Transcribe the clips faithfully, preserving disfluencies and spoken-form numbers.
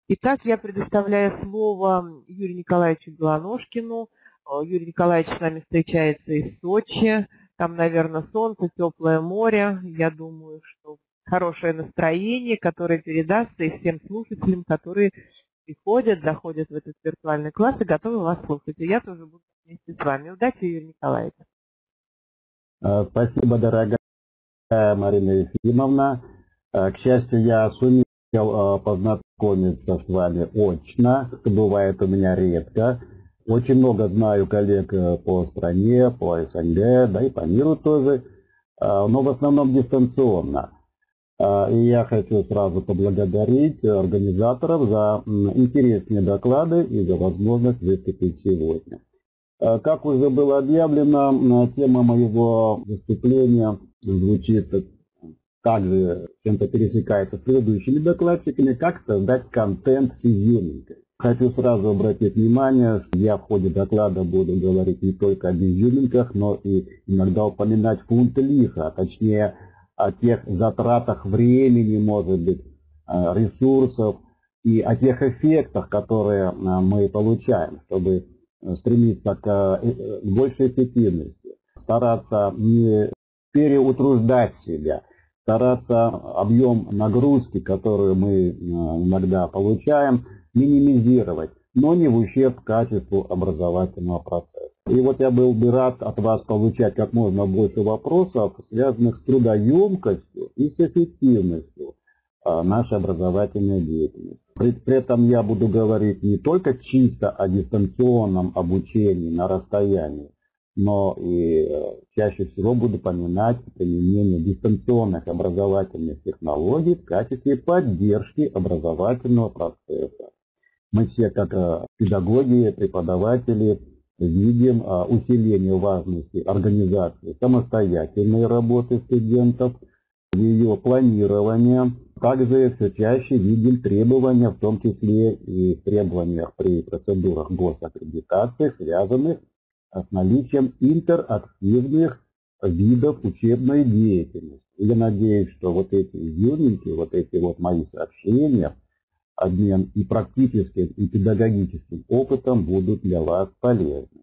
Итак, я предоставляю слово Юрию Николаевичу Белоножкину. Э, Юрий Николаевич с нами встречается из Сочи. Там, наверное, солнце, теплое море. Я думаю, что хорошее настроение, которое передастся и всем слушателям, которые приходят, заходят в этот виртуальный класс и готовы вас слушать. И я тоже буду вместе с вами. Удачи, Юрий Николаевич. А, Спасибо, дорогая Марина Ефимовна. А, К счастью, я сумел а, познакомиться с вами очно, что бывает у меня редко. Очень много знаю коллег э, по стране, по СНГ, да и по миру тоже, а, но в основном дистанционно. А, И я хочу сразу поблагодарить организаторов за м, интересные доклады и за возможность выступить сегодня. А, Как уже было объявлено, м, тема моего выступления звучит также, чем-то пересекается с предыдущими докладчиками, как создать контент с изюминкой. Хочу сразу обратить внимание, что я в ходе доклада буду говорить не только об изюминках, но и иногда упоминать фунт лиха, а точнее о тех затратах времени, может быть, ресурсов и о тех эффектах, которые мы получаем, чтобы стремиться к большей эффективности, стараться не переутруждать себя, стараться объем нагрузки, которую мы иногда получаем, минимизировать, но не в ущерб качеству образовательного процесса. И вот я был бы рад от вас получать как можно больше вопросов, связанных с трудоемкостью и с эффективностью нашей образовательной деятельности. При, при этом я буду говорить не только чисто о дистанционном обучении на расстоянии, но и чаще всего буду поминать применение дистанционных образовательных технологий в качестве поддержки образовательного процесса. Мы все, как педагоги, преподаватели, видим усиление важности организации самостоятельной работы студентов, ее планирования. Также все чаще видим требования, в том числе и требования при процедурах госаккредитации, связанных с наличием интерактивных видов учебной деятельности. Я надеюсь, что вот эти изюминки, вот эти вот мои сообщения, обмен и практическим, и педагогическим опытом будут для вас полезны.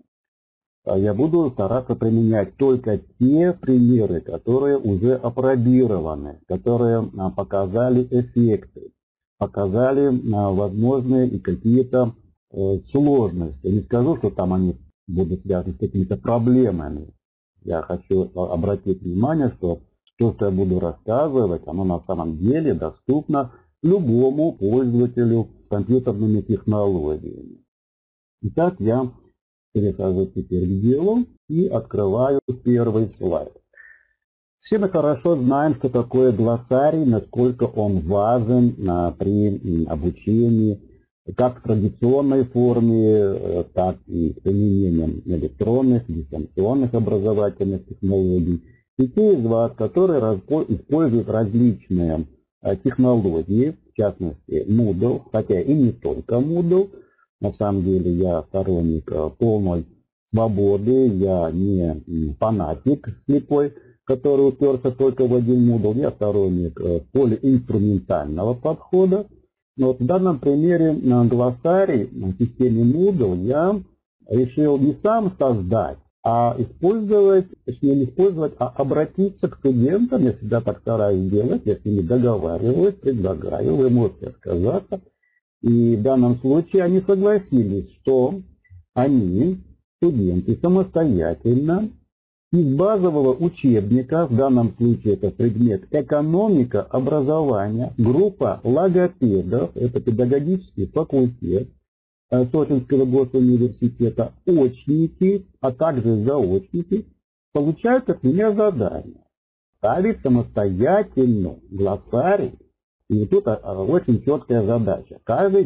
Я буду стараться применять только те примеры, которые уже опробированы, которые показали эффекты, показали возможные и какие-то сложности. Не скажу, что там они будут связаны с какими-то проблемами. Я хочу обратить внимание, что то, что я буду рассказывать, оно на самом деле доступно любому пользователю компьютерными технологиями. Итак, я перехожу теперь к делу и открываю первый слайд. Все мы хорошо знаем, что такое глоссарий, насколько он важен при обучении, как в традиционной форме, так и с применением электронных, дистанционных образовательных технологий. И те из вас, которые используют различные технологии, в частности Moodle, хотя и не только Moodle, на самом деле я сторонник полной свободы, я не фанатик слепой, который уперся только в один Moodle, я сторонник полиинструментального подхода. Но вот в данном примере глоссарий на системе Moodle я решил не сам создать, а использовать, точнее не использовать, а обратиться к студентам. Я всегда так стараюсь делать, я с ними договариваюсь, предлагаю, вы можете отказаться. И в данном случае они согласились, что они, студенты, самостоятельно из базового учебника, в данном случае это предмет экономика образования, группа логопедов, это педагогический факультет Сочинского госуниверситета, очники, а также заочники, получают от меня задание ставить самостоятельно глоссарий. И тут очень четкая задача. Каждый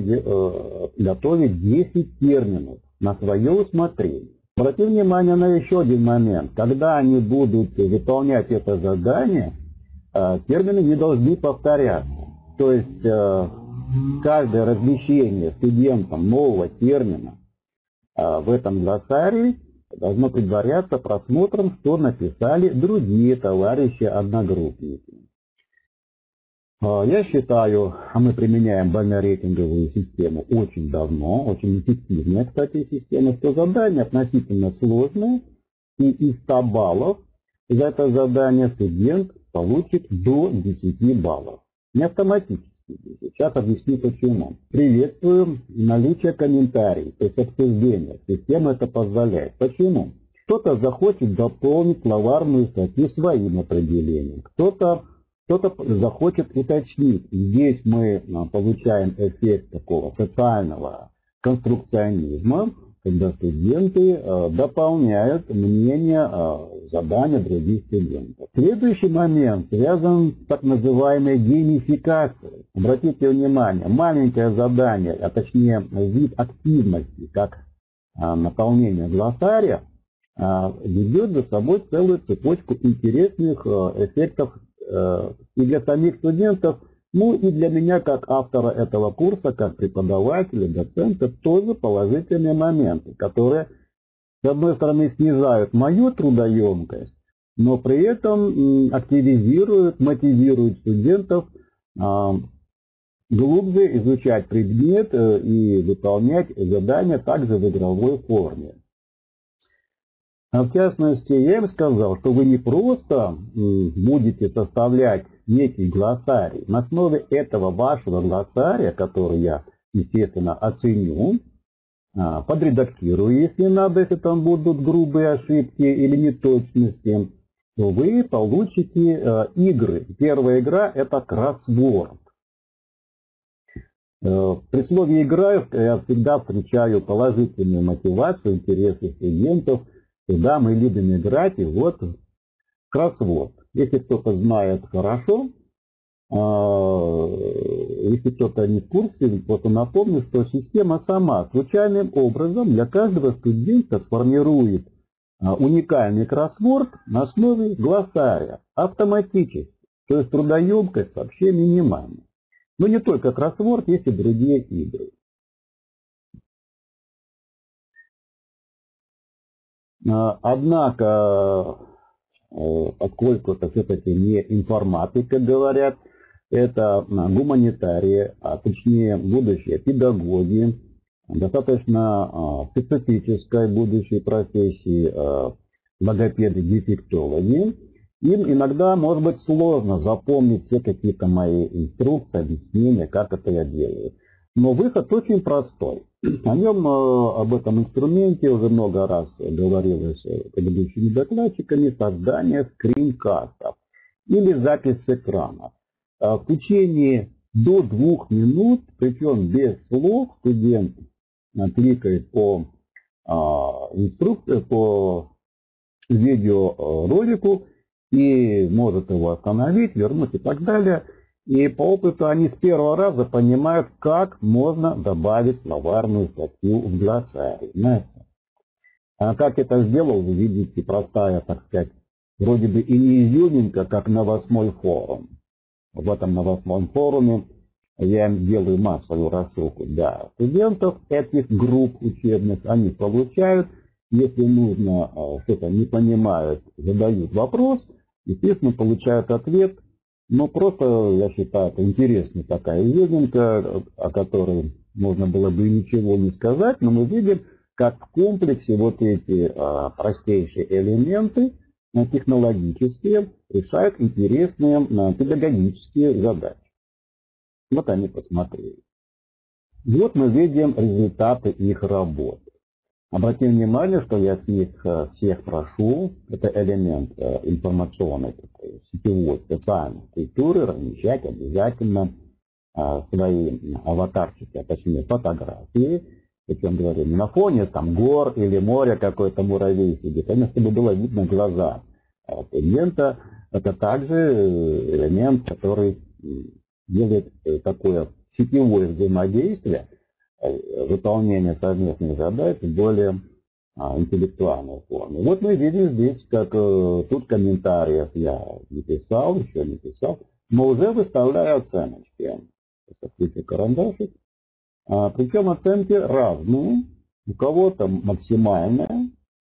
готовит десять терминов на свое усмотрение. Обратите внимание на еще один момент. Когда они будут выполнять это задание, термины не должны повторяться. То есть каждое размещение студентам нового термина в этом глоссарии должно предваряться просмотром, что написали другие товарищи-одногруппники. Я считаю, а мы применяем больно-рейтинговую систему очень давно, очень эффективная, кстати, система, что задание относительно сложное, и из ста баллов за это задание студент получит до десяти баллов. Не автоматически. Сейчас объясню почему. Приветствую наличие комментариев, то есть обсуждения. Система это позволяет. Почему? Кто-то захочет дополнить словарную статью своим определением, кто-то кто-то захочет уточнить. Здесь мы получаем эффект такого социального конструкционизма, когда студенты дополняют мнение задания других студентов. Следующий момент связан с так называемой геймификацией. Обратите внимание, маленькое задание, а точнее вид активности, как наполнение глоссария, ведет за собой целую цепочку интересных эффектов и для самих студентов, ну и для меня как автора этого курса, как преподавателя, доцента, тоже положительные моменты, которые, с одной стороны, снижают мою трудоемкость, но при этом активизируют, мотивируют студентов глубже изучать предмет и выполнять задания также в игровой форме. А в частности, я им сказал, что вы не просто будете составлять некий глоссарий. На основе этого вашего глоссария, который я, естественно, оценю, подредактирую, если надо, если там будут грубые ошибки или неточности, то вы получите игры. Первая игра – это кроссворд. При слове «играю» я всегда встречаю положительную мотивацию, интересы студентов. Куда мы любим играть, и вот кроссворд. Если кто-то знает хорошо, если кто-то не в курсе, просто напомню, что система сама случайным образом для каждого студента сформирует уникальный кроссворд на основе глоссария автоматически. То есть трудоемкость вообще минимальна. Но не только кроссворд, есть и другие игры. Однако, поскольку это все-таки не информатика, говорят, это гуманитарии, а точнее будущие педагоги, достаточно специфической будущей профессии логопеды-дефектологи, им иногда может быть сложно запомнить все какие-то мои инструкции, объяснения, как это я делаю. Но выход очень простой. О нем, об этом инструменте уже много раз говорилось предыдущими докладчиками: создание скринкастов или запись с экрана. В течение до двух минут, причем без слов, студент кликает по инструкции, по видеоролику и может его остановить, вернуть и так далее. И по опыту они с первого раза понимают, как можно добавить словарную статью в глоссарий. Знаете? А как это сделал, вы видите, простая, так сказать, вроде бы и не изюминка, как новостной форум. В этом новостном форуме я им делаю массовую рассылку для студентов этих групп учебных. Они получают, если нужно, что-то не понимают, задают вопрос, естественно, получают ответ. Но просто, я считаю, это интересная такая изюминка, о которой можно было бы ничего не сказать, но мы видим, как в комплексе вот эти а, простейшие элементы а, технологические решают интересные а, педагогические задачи. Вот они посмотрели. Вот мы видим результаты их работы. Обратим внимание, что я с них всех прошу, это элемент информационной, такой, сетевой, социальной культуры, размещать обязательно свои аватарчики, а точнее фотографии, причем говорю, не на фоне там гор или моря какой-то муравей сидит, а чтобы было видно глаза студента. Это также элемент, который делает такое сетевое взаимодействие, выполнение совместных задач в более а, интеллектуальной форме. Вот мы видим здесь, как э, тут комментариев я не писал, еще не писал, но уже выставляю оценочки. Посмотрите карандашик. А, причем оценки разные. У кого-то максимальная,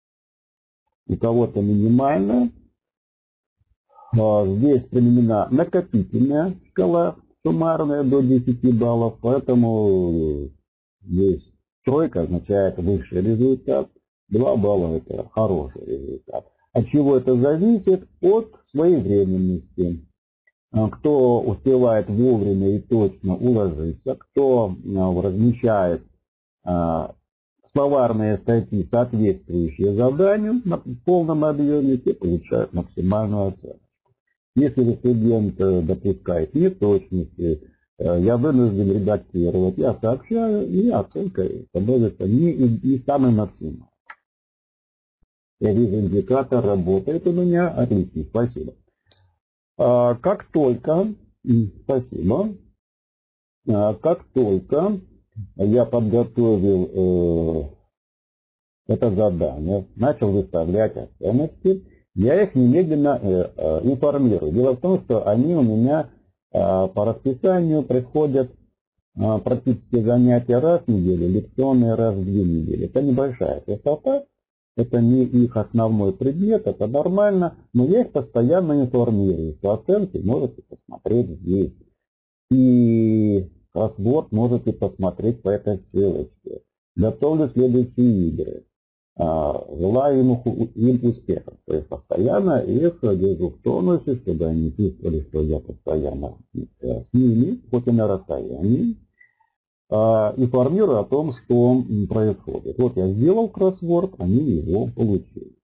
у кого-то минимальная. А, здесь применена накопительная шкала. суммарная до десяти баллов, поэтому здесь тройка означает высший результат, два балла это хороший результат. От чего это зависит? От своевременности. Кто успевает вовремя и точно уложиться, кто размещает словарные статьи, соответствующие заданию в полном объеме, те получают максимальную оценку. Если студент допускает неточности, я вынужден редактировать, я сообщаю, и оценка становится не, не самой максимальной. Я вижу, индикатор работает у меня. Отлично, спасибо. Как только, спасибо, как только я подготовил это задание, начал выставлять оценки, я их немедленно информирую. Дело в том, что они у меня по расписанию приходят практически занятия раз в неделю, лекционные раз в две недели. Это небольшая частота, это не их основной предмет, это нормально, но я их постоянно информирую, что оценки можете посмотреть здесь. И кроссворд можете посмотреть по этой ссылочке. Готовлю следующие игры. Желаю им, им успехов. То есть постоянно их держу в тонусе, чтобы они чувствовали, что я постоянно с ними, хоть и на расстоянии. Информирую о том, что происходит. Вот я сделал кроссворд, они его получили.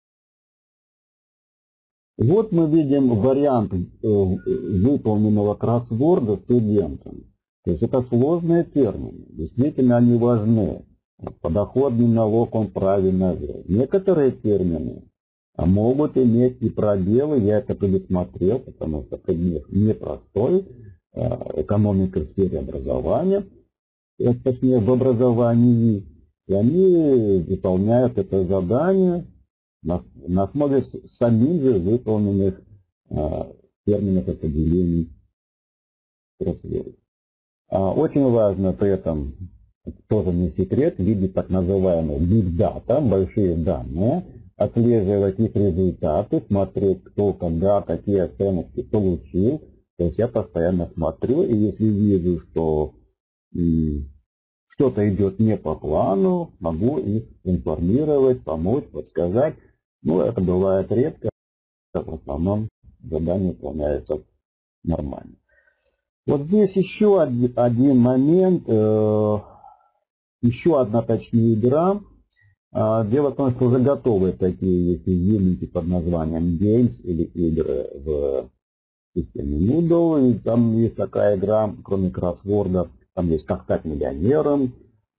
Вот мы видим вариант выполненного кроссворда студентам. То есть это сложные термины. Действительно они важны. Подоходный налог он правильно ввел. Некоторые термины могут иметь и пробелы. Я это предусмотрел, потому что предмет непростой. Экономика в сфере образования. Точнее в образовании, и они выполняют это задание на, на основе самим же выполненных а, терминов определений кроссворда. А, очень важно при этом, тоже не секрет, видеть так называемый big data, большие данные, отслеживать их результаты, смотреть, кто, когда, какие оценки получил. То есть я постоянно смотрю, и если вижу, что что-то идет не по плану, могу их информировать, помочь, подсказать. Но это бывает редко, в основном задание выполняется нормально. Вот здесь еще один, один момент, э, еще одна точнее игра. Дело в том, что уже готовы такие юнити под названием Games или игры в системе Moodle. И там есть такая игра, кроме кроссворда. Там есть «Как стать миллионером»,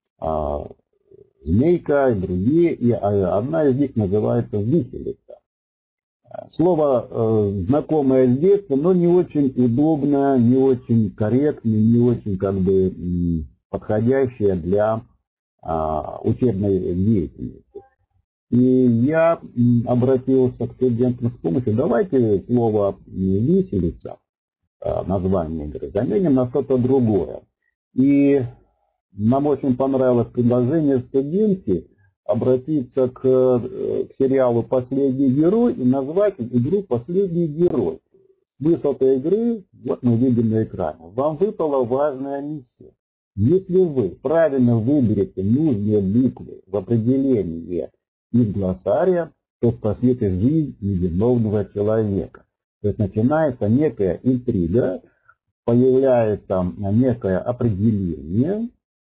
«Змейка» и другие. И одна из них называется «Виселица». Слово э, знакомое с детства, но не очень удобное, не очень корректное, не очень как бы подходящее для э, учебной деятельности. И я обратился к студентам с помощью, давайте слово «виселица», э, название игры, заменим на что-то другое. И нам очень понравилось предложение студентки обратиться к, к сериалу «Последний герой» и назвать игру «Последний герой». Смысл этой игры вот мы видим на экране. Вам выпала важная миссия. Если вы правильно выберете нужные буквы в определении из глоссария, то спасете жизнь невиновного человека. То есть начинается некая интрига, появляется некое определение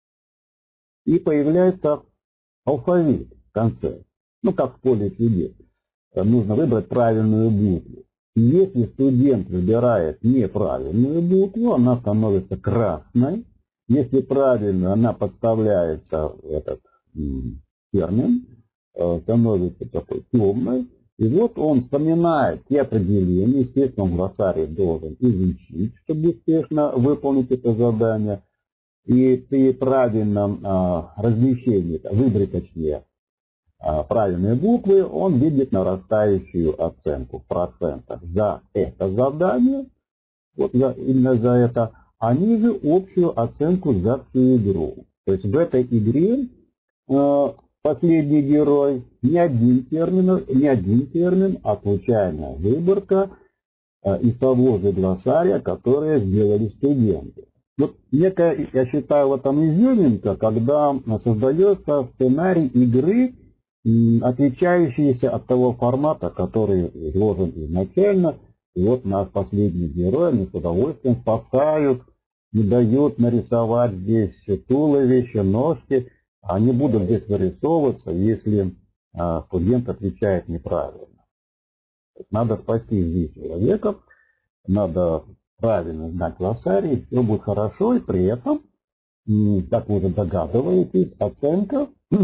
и появляется алфавит в конце. Ну, как в поле чудес. Нужно выбрать правильную букву. И если студент выбирает неправильную букву, она становится красной. Если правильно, она подставляется в этот термин, становится такой темной. И вот он вспоминает те определения, естественно, он в глоссарии должен изучить, чтобы успешно выполнить это задание. И при правильном а, размещении, выборе точнее, а, правильные буквы, он видит нарастающую оценку в процентах за это задание, вот за, именно за это, а ниже общую оценку за всю игру. То есть в этой игре а, последний герой не один термин, не один термин, а случайная выборка. из того же глоссария, который сделали студенты. Вот некая, я считаю, в этом изюминка, когда создается сценарий игры, отличающийся от того формата, который изложен изначально. И вот наш последний герой, они с удовольствием спасают, не дают нарисовать здесь туловище, ножки. Они будут здесь вырисовываться, если а, студент отвечает неправильно. Надо спасти здесь человека, надо правильно знать глоссарий, все будет хорошо, и при этом, как вы уже догадываетесь, оценка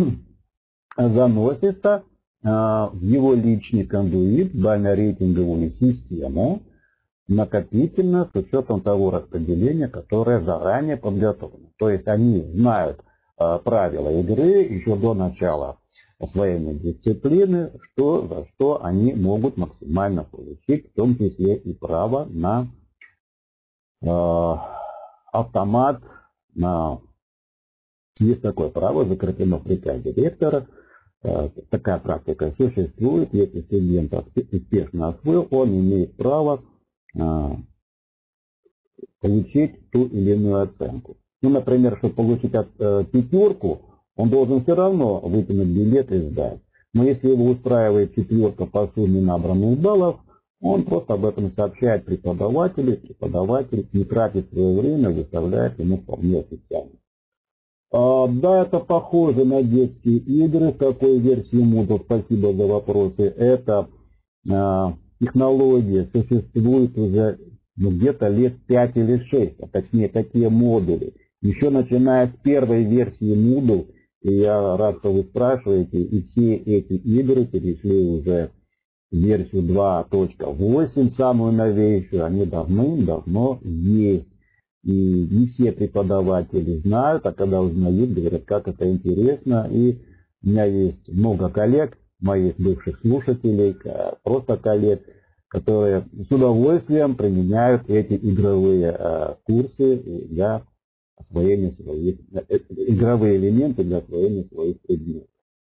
заносится а, в его личный кондуит, бально-рейтинговую систему, накопительно, с учетом того распределения, которое заранее подготовлено. То есть они знают а, правила игры еще до начала освоения дисциплины, что, за что они могут максимально получить, в том числе и право на э, автомат, на... Есть такое право, закреплено в приказе ректора. Э, такая практика существует. Если студент успешно освоил, он имеет право э, получить ту или иную оценку. Ну, например, чтобы получить от, э, пятерку, он должен все равно вытянуть билет и сдать. Но если его устраивает четверка по сумме набранных баллов, он просто об этом сообщает преподавателю, преподаватель не тратит свое время, выставляет ему вполне официально. А, да, это похоже на детские игры. В какой версии Moodle? Спасибо за вопросы. Эта а, технология существует уже ну, где-то лет пять или шесть, а точнее такие модули. Еще начиная с первой версии Moodle, и я рад, что вы спрашиваете, и все эти игры перешли уже в версию два точка восемь, самую новейшую, они давным-давно есть. И не все преподаватели знают, а когда узнают, говорят, как это интересно. И у меня есть много коллег, моих бывших слушателей, просто коллег, которые с удовольствием применяют эти игровые курсы для освоения своих, игровые элементы для освоения своих предметов.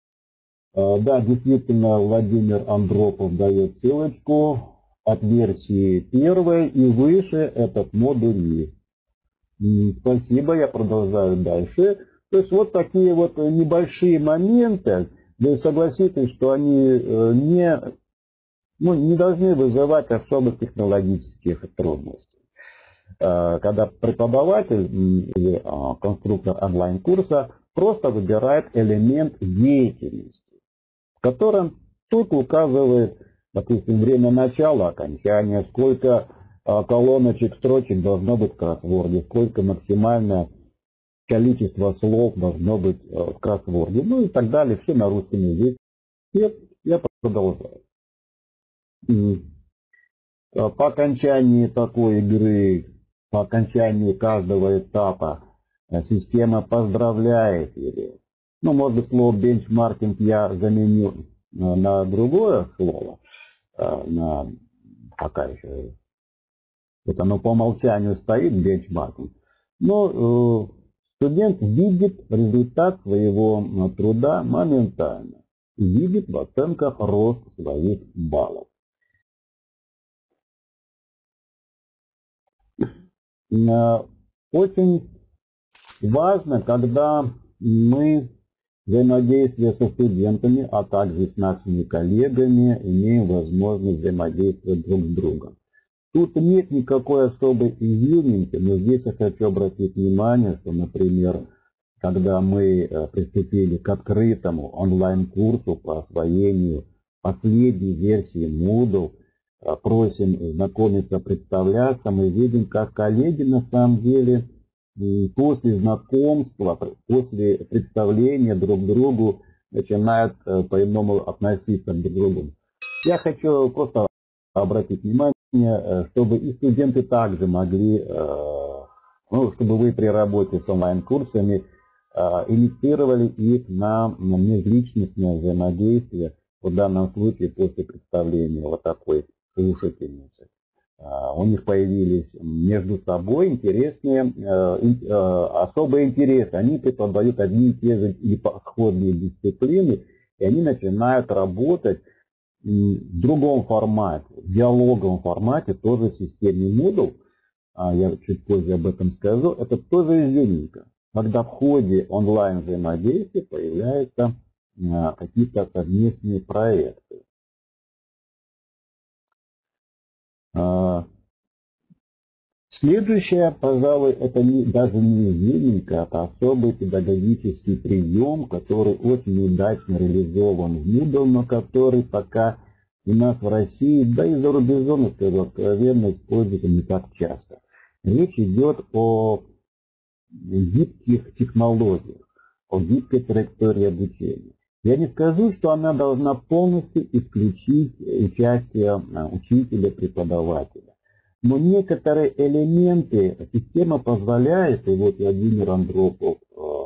Да, действительно, Владимир Андропов дает ссылочку от версии первой и выше этот модуль есть. Спасибо, я продолжаю дальше. То есть вот такие вот небольшие моменты, вы согласитесь, что они не, ну, не должны вызывать особых технологических трудностей. Когда преподаватель или конструктор онлайн-курса просто выбирает элемент деятельности, в котором тут указывает, допустим, время начала, окончания, сколько колоночек, строчек должно быть в кроссворде, сколько максимальное количество слов должно быть в кроссворде, ну и так далее, все на русском языке. Я продолжаю. По окончании такой игры, по окончании каждого этапа система поздравляет его. Ну, может быть, слово бенчмаркинг я заменю на другое слово, на пока еще. Вот оно по умолчанию стоит, бенчмаркинг. Но э, студент видит результат своего труда моментально. Видит в оценках рост своих баллов. Очень важно, когда мы взаимодействуем со студентами, а также с нашими коллегами, имеем возможность взаимодействовать друг с другом. Тут нет никакой особой изюминки, но здесь я хочу обратить внимание, что, например, когда мы приступили к открытому онлайн-курсу по освоению последней версии Moodle, просим знакомиться, представляться, мы видим, как коллеги на самом деле после знакомства, после представления друг к другу начинают по-иному относиться друг к другу. Я хочу просто обратить внимание, чтобы и студенты также могли, ну, чтобы вы при работе с онлайн-курсами инициировали их на межличностное взаимодействие, в данном случае после представления вот такой слушательницы. У них появились между собой интересные, особые интересы. Они преподают одни и те же или похожие дисциплины, и они начинают работать в другом формате, в диалоговом формате, тоже в системе Moodle, а я чуть позже об этом скажу, это тоже изюминка, когда в ходе онлайн взаимодействия появляются а, какие-то совместные проекты. А, следующее, пожалуй, это не, даже не изюминка, это особый педагогический прием, который очень удачно реализован в Moodle, но который пока у нас в России, да и за рубежом, скажу откровенно, используется не так часто. Речь идет о гибких технологиях, о гибкой траектории обучения. Я не скажу, что она должна полностью исключить участие учителя, преподавателя. Но некоторые элементы система позволяет, и вот Владимир Андропов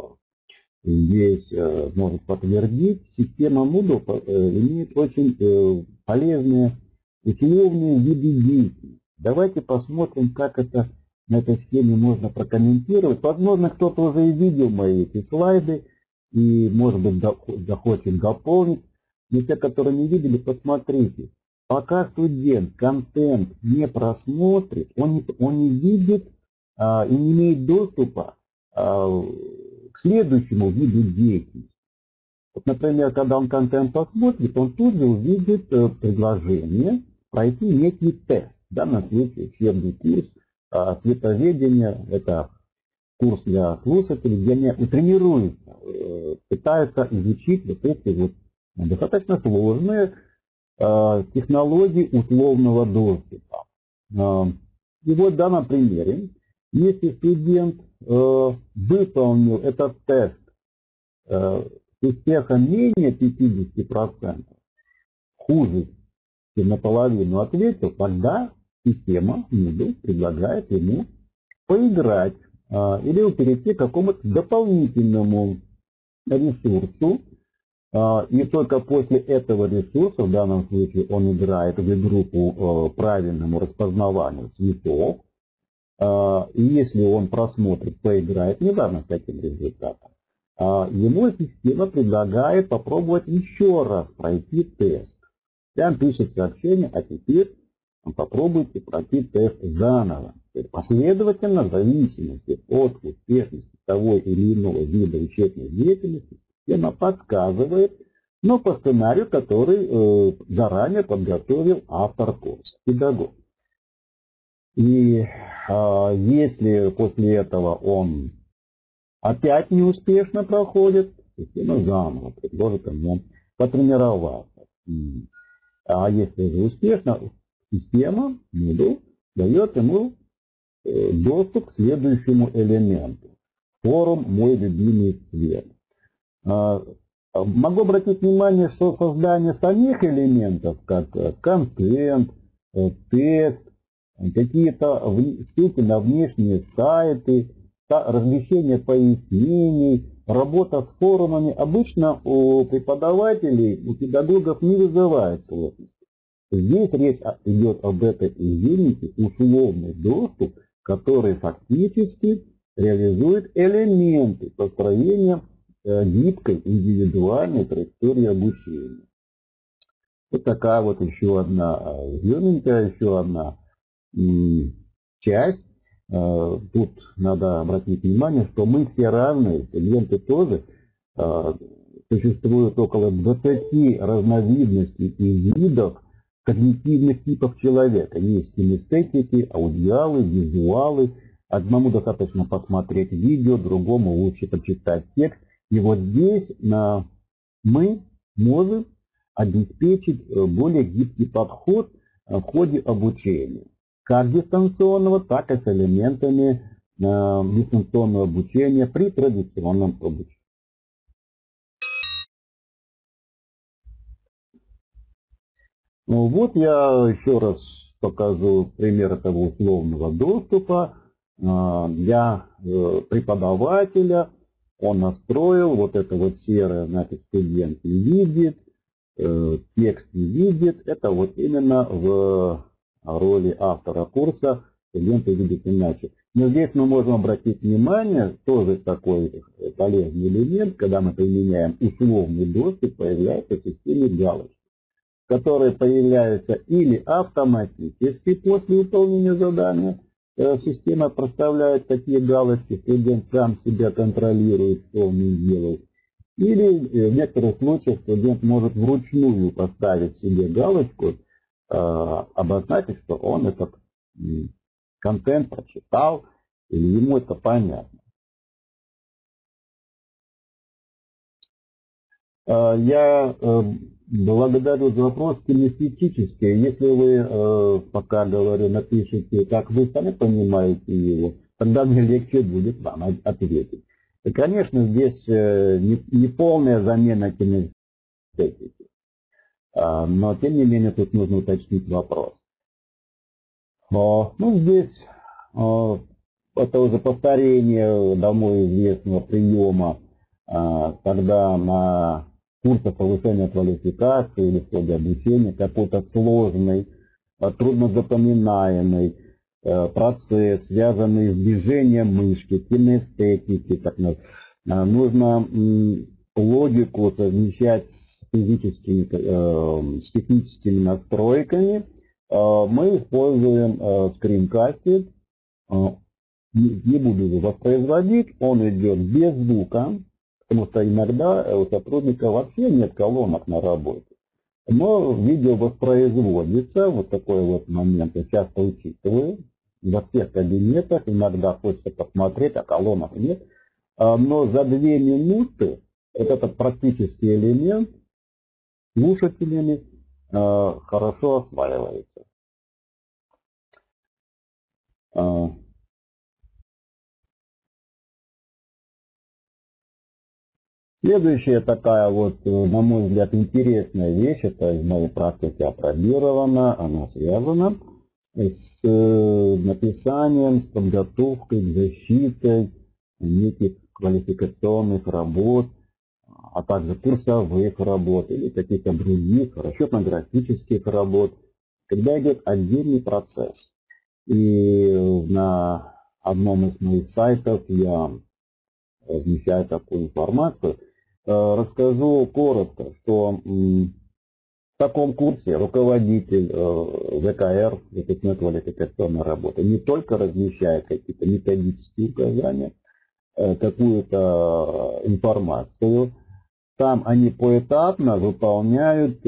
здесь может подтвердить, система Moodle имеет очень полезные условные виды деятельности. Давайте посмотрим, как это на этой схеме можно прокомментировать. Возможно, кто-то уже и видел мои эти слайды и, может быть, захочет дополнить. Но те, которые не видели, посмотрите. Пока студент контент не просмотрит, он не, он не видит а, и не имеет доступа а, к следующему виду деятельности. Вот, например, когда он контент посмотрит, он тут же увидит э, предложение пройти некий тест. В данном случае учебный курс а, цветоведения, это курс для слушателей, где они тренируются, э, пытаются изучить вот эти вот достаточно сложные э, технологии условного доступа. Э, и вот в данном примере, если студент э, выполнил этот тест э, с успехом менее пятидесяти процентов, хуже, чем наполовину ответил, тогда система Moodle предлагает ему поиграть а, или перейти к какому-то дополнительному ресурсу. А, и только после этого ресурса, в данном случае он играет в игру по а, правильному распознаванию цветов. А, и если он просмотрит, поиграет, неважно с каким результатом, а, ему система предлагает попробовать еще раз пройти тест. Там пишет сообщение, а теперь попробуйте пройти тест заново. Последовательно, в зависимости от успешности того или иного вида учебной деятельности, система подсказывает, но по сценарию, который э, заранее подготовил автор курса, педагог. И э, если после этого он опять неуспешно проходит, система заново предложит ему потренироваться. А если же успешно, система Moodle дает ему доступ к следующему элементу. Форум «Мой любимый цвет». Могу обратить внимание, что создание самих элементов, как контент, тест, какие-то ссылки на внешние сайты, размещение пояснений, работа с форумами, обычно у преподавателей, у педагогов не вызывает сложности. Здесь речь идет об этой изюминке, условный доступ, который фактически реализует элементы построения гибкой индивидуальной траектории обучения. Вот такая вот еще одна изюминка, еще одна часть. Тут надо обратить внимание, что мы все разные, студенты тоже. Существует около двадцати разновидностей и видов когнитивных типов человека. Есть кинестетики, аудиалы, визуалы. Одному достаточно посмотреть видео, другому лучше почитать текст. И вот здесь мы можем обеспечить более гибкий подход в ходе обучения. Как дистанционного, так и с элементами дистанционного обучения при традиционном обучении. Ну, вот я еще раз покажу пример этого условного доступа для преподавателя. Он настроил вот это вот серое, значит, студент не видит, текст не видит. Это вот именно в роли автора курса студенты видят иначе. Но здесь мы можем обратить внимание, тоже такой полезный элемент, когда мы применяем условный доступ, появляется в системе галочки. которые появляются или автоматически после выполнения задания. Система проставляет такие галочки, студент сам себя контролирует, что он не делает. Или в некоторых случаях студент может вручную поставить себе галочку, обозначить, что он этот контент прочитал, или ему это понятно. Я благодарю за вопрос кинестетический. Если вы, пока говорю, напишите, как вы сами понимаете его, тогда мне легче будет вам ответить. И, конечно, здесь не полная замена кинестетики, но тем не менее тут нужно уточнить вопрос. Ну, здесь это уже повторение давно известного приема, когда на курсах повышения квалификации или в ходе обучения какой-то сложный, трудно запоминаемый процесс, связанный с движением мышки, кинестетики, так нужно логику совмещать с физическими, с техническими настройками. Мы используем скринкастинг, не буду его воспроизводить, он идет без звука, потому что иногда у сотрудника вообще нет колонок на работе. Но видео воспроизводится, вот такой вот момент я часто учитываю, во всех кабинетах, иногда хочется посмотреть, а колонок нет. Но за две минуты этот практический элемент слушателями хорошо осваивается. Следующая такая вот, на мой взгляд, интересная вещь, это из моей практики опробирована, она связана с написанием, с подготовкой к защите неких квалификационных работ, а также курсовых работ или каких-то других расчетно-графических работ, когда идет отдельный процесс. И на одном из моих сайтов я размещаю такую информацию. Расскажу коротко, что в таком курсе руководитель ВКР, выпускной квалификационной работы, не только размещает какие-то методические указания, какую-то информацию, там они поэтапно выполняют,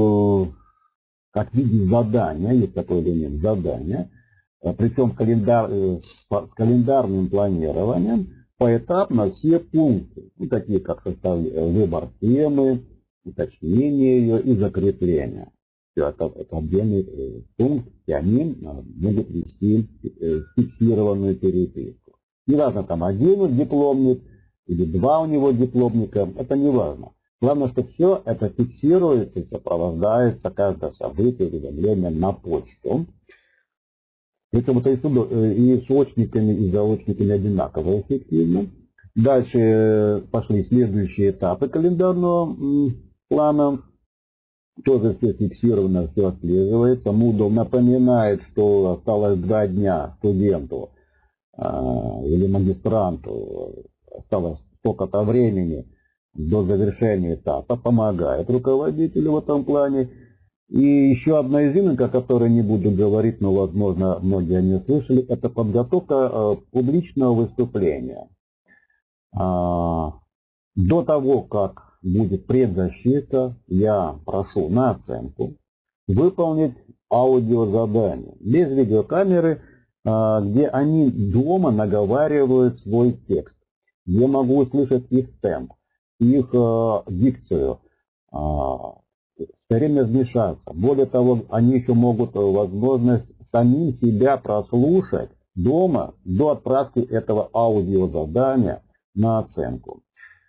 как в виде задания, есть такой элемент задания, причем календар, с календарным планированием, поэтапно все пункты, ну, такие как выбор темы, уточнение ее и закрепление. Все это, это отдельный пункт, и они будут вести фиксированную переписку. Неважно, там один дипломник или два у него дипломника, это не важно. Главное, что все это фиксируется и сопровождается каждое событие, уведомление на почту. Причем это и с очниками, и заочниками одинаково эффективно. Дальше пошли следующие этапы календарного плана. Тоже все фиксировано, все отслеживается. Moodle напоминает, что осталось два дня студенту или магистранту, осталось столько-то времени до завершения этапа, помогает руководителю в этом плане. И еще одна изюминка, о которой не буду говорить, но, возможно, многие не слышали, это подготовка публичного выступления. До того, как будет предзащита, я прошу на оценку выполнить аудиозадание без видеокамеры, где они дома наговаривают свой текст. Я могу услышать их темп, их дикцию, все время вмешаться. Более того, они еще могут возможность самим себя прослушать дома до отправки этого аудиозадания на оценку.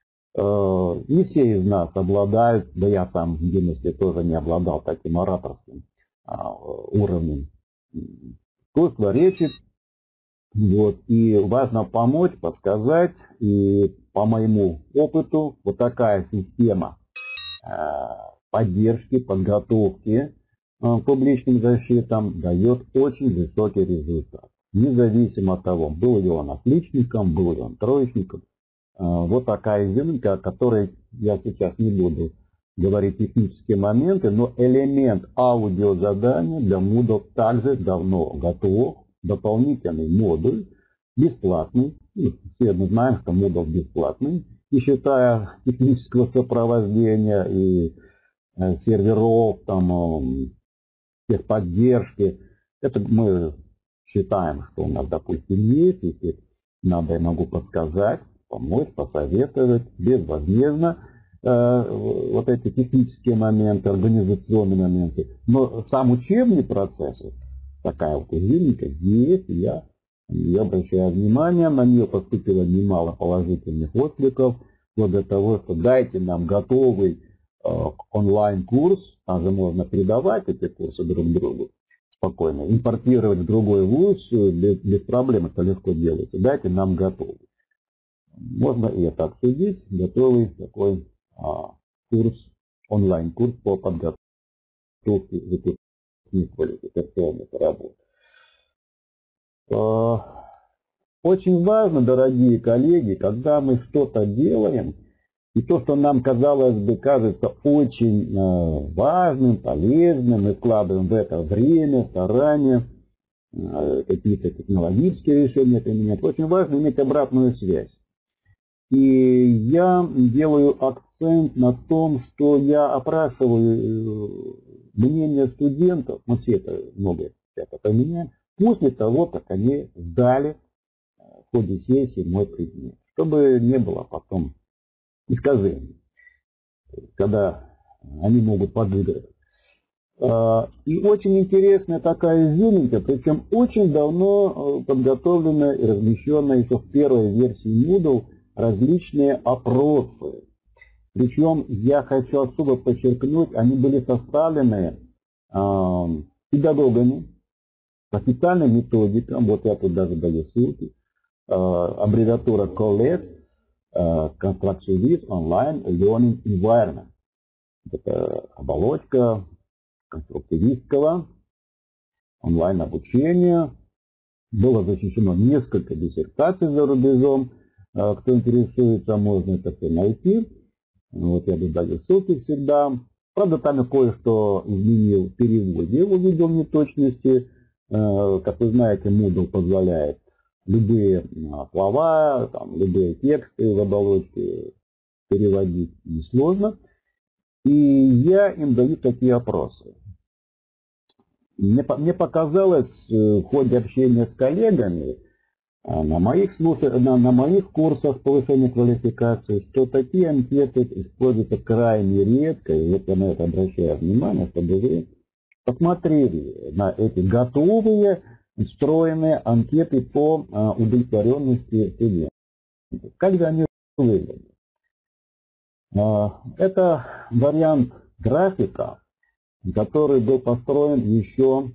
Не все из нас обладают, да я сам в юности тоже не обладал таким ораторским уровнем искусства речи. Вот. И важно помочь, подсказать. И по моему опыту вот такая система поддержки, подготовки к публичным защитам дает очень высокий результат. Независимо от того, был ли он отличником, был ли он троечником. Вот такая изюминка, о которой я сейчас не буду говорить технические моменты, но элемент аудиозадания для Moodle также давно готов. Дополнительный модуль, бесплатный. Все мы знаем, что Moodle бесплатный, не считая технического сопровождения и серверов, там, техподдержки. Это мы считаем, что у нас, допустим, есть. Если надо, я могу подсказать, помочь, посоветовать безвозмездно. Вот эти технические моменты, организационные моменты. Но сам учебный процесс, такая вот изюминка, есть, я, я обращаю внимание, на нее поступило немало положительных откликов, вплоть до того, что дайте нам готовый э, онлайн-курс, там же можно передавать эти курсы друг другу спокойно, импортировать в другой вуз без, без проблем, это легко делается, дайте нам готовый. Можно и это обсудить, готовый такой курс, онлайн-курс по подготовке выпускных квалификационных работ. Очень важно, дорогие коллеги, когда мы что-то делаем, и то, что нам, казалось бы, кажется очень важным, полезным, мы вкладываем в это время, старания, какие-то технологические решения применять, очень важно иметь обратную связь. И я делаю акцент на том, что я опрашиваю мнение студентов, ну все это много это поменяем, после того, как они сдали в ходе сессии мой предмет, чтобы не было потом искажений, когда они могут подыгрывать. И очень интересная такая изюминка, причем очень давно подготовленная и размещенная еще в первой версии Moodle, различные опросы. Причем я хочу особо подчеркнуть, они были составлены э, педагогами, официальной методикой, вот я тут даже даю ссылки, э, аббревиатура колледж, э, Constructivist Online Learning Environment. Это оболочка конструктивистского онлайн-обучения. Было защищено несколько диссертаций за рубежом. Кто интересуется, можно это все найти. Вот я додаю ссылки всегда. Правда, там я кое-что изменил в переводе, увидел неточности. Как вы знаете, Moodle позволяет любые слова, там, любые тексты в оболочке переводить несложно. И я им даю такие опросы. Мне, мне показалось в ходе общения с коллегами, На моих, слушах, на, на моих курсах повышения квалификации, что такие анкеты используются крайне редко, и вот я на это обращаю внимание, чтобы вы посмотрели на эти готовые, встроенные анкеты по а, удовлетворенности студентов. Как же они выглядят? А, это вариант графика, который был построен еще,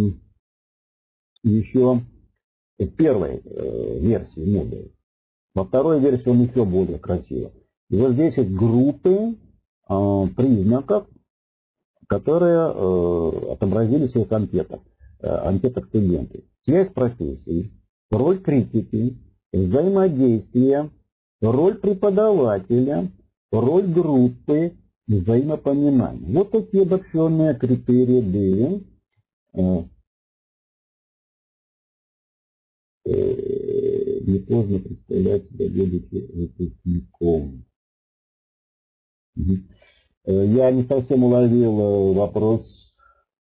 еще в первой э, версии Moodle. Во второй версии он еще более красивый. И вот здесь есть группы э, признаков, которые э, отобразились в их анкетах, э, анкетах студентов. Связь профессий, роль критики, взаимодействие, роль преподавателя, роль группы, взаимопонимание. Вот такие обобщенные критерии были. Э, не поздно представлять себя, будучи выпускником. Я не совсем уловил вопрос.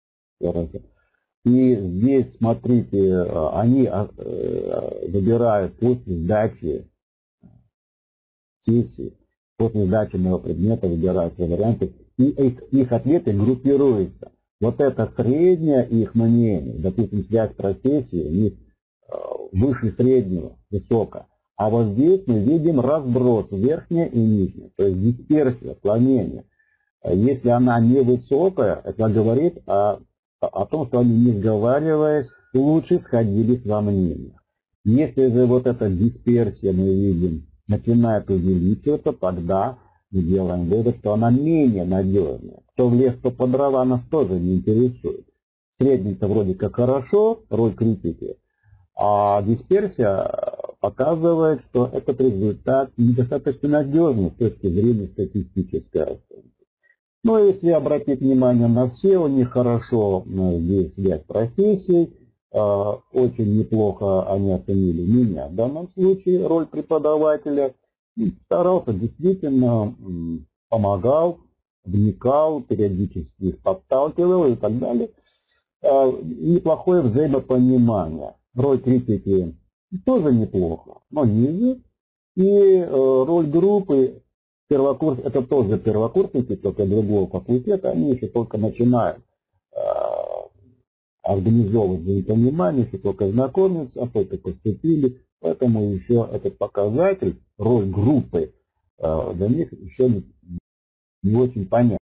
И здесь, смотрите, они выбирают после сдачи сессии, после сдачи моего предмета выбирают все варианты, и их, их ответы группируются. Вот это среднее их мнение, допустим, связь профессии, у них выше среднего, высоко. А вот здесь мы видим разброс верхняя и нижняя, то есть дисперсия, отклонение. Если она невысокая, это говорит о, о том, что они, не сговариваясь, лучше сходились во мнениях. Если же вот эта дисперсия, мы видим, начинает увеличиваться, тогда мы делаем вывод, что она менее надежная. Кто в лес, кто по дрова, нас тоже не интересует. Средний-то вроде как хорошо, роль критики. А дисперсия показывает, что этот результат недостаточно надежный с точки зрения статистической оценки. Но если обратить внимание на все, у них хорошо здесь связь профессий, очень неплохо они оценили меня в данном случае, роль преподавателя, и старался, действительно помогал, вникал, периодически их подталкивал и так далее. Неплохое взаимопонимание. Роль критики тоже неплохо, но ниже. И роль группы, первокурс, это тоже первокурсники, только другого факультета, они еще только начинают э, организовывать взаимопонимание, еще только знакомиться, а только поступили, поэтому еще этот показатель, роль группы, э, для них еще не, не очень понятен.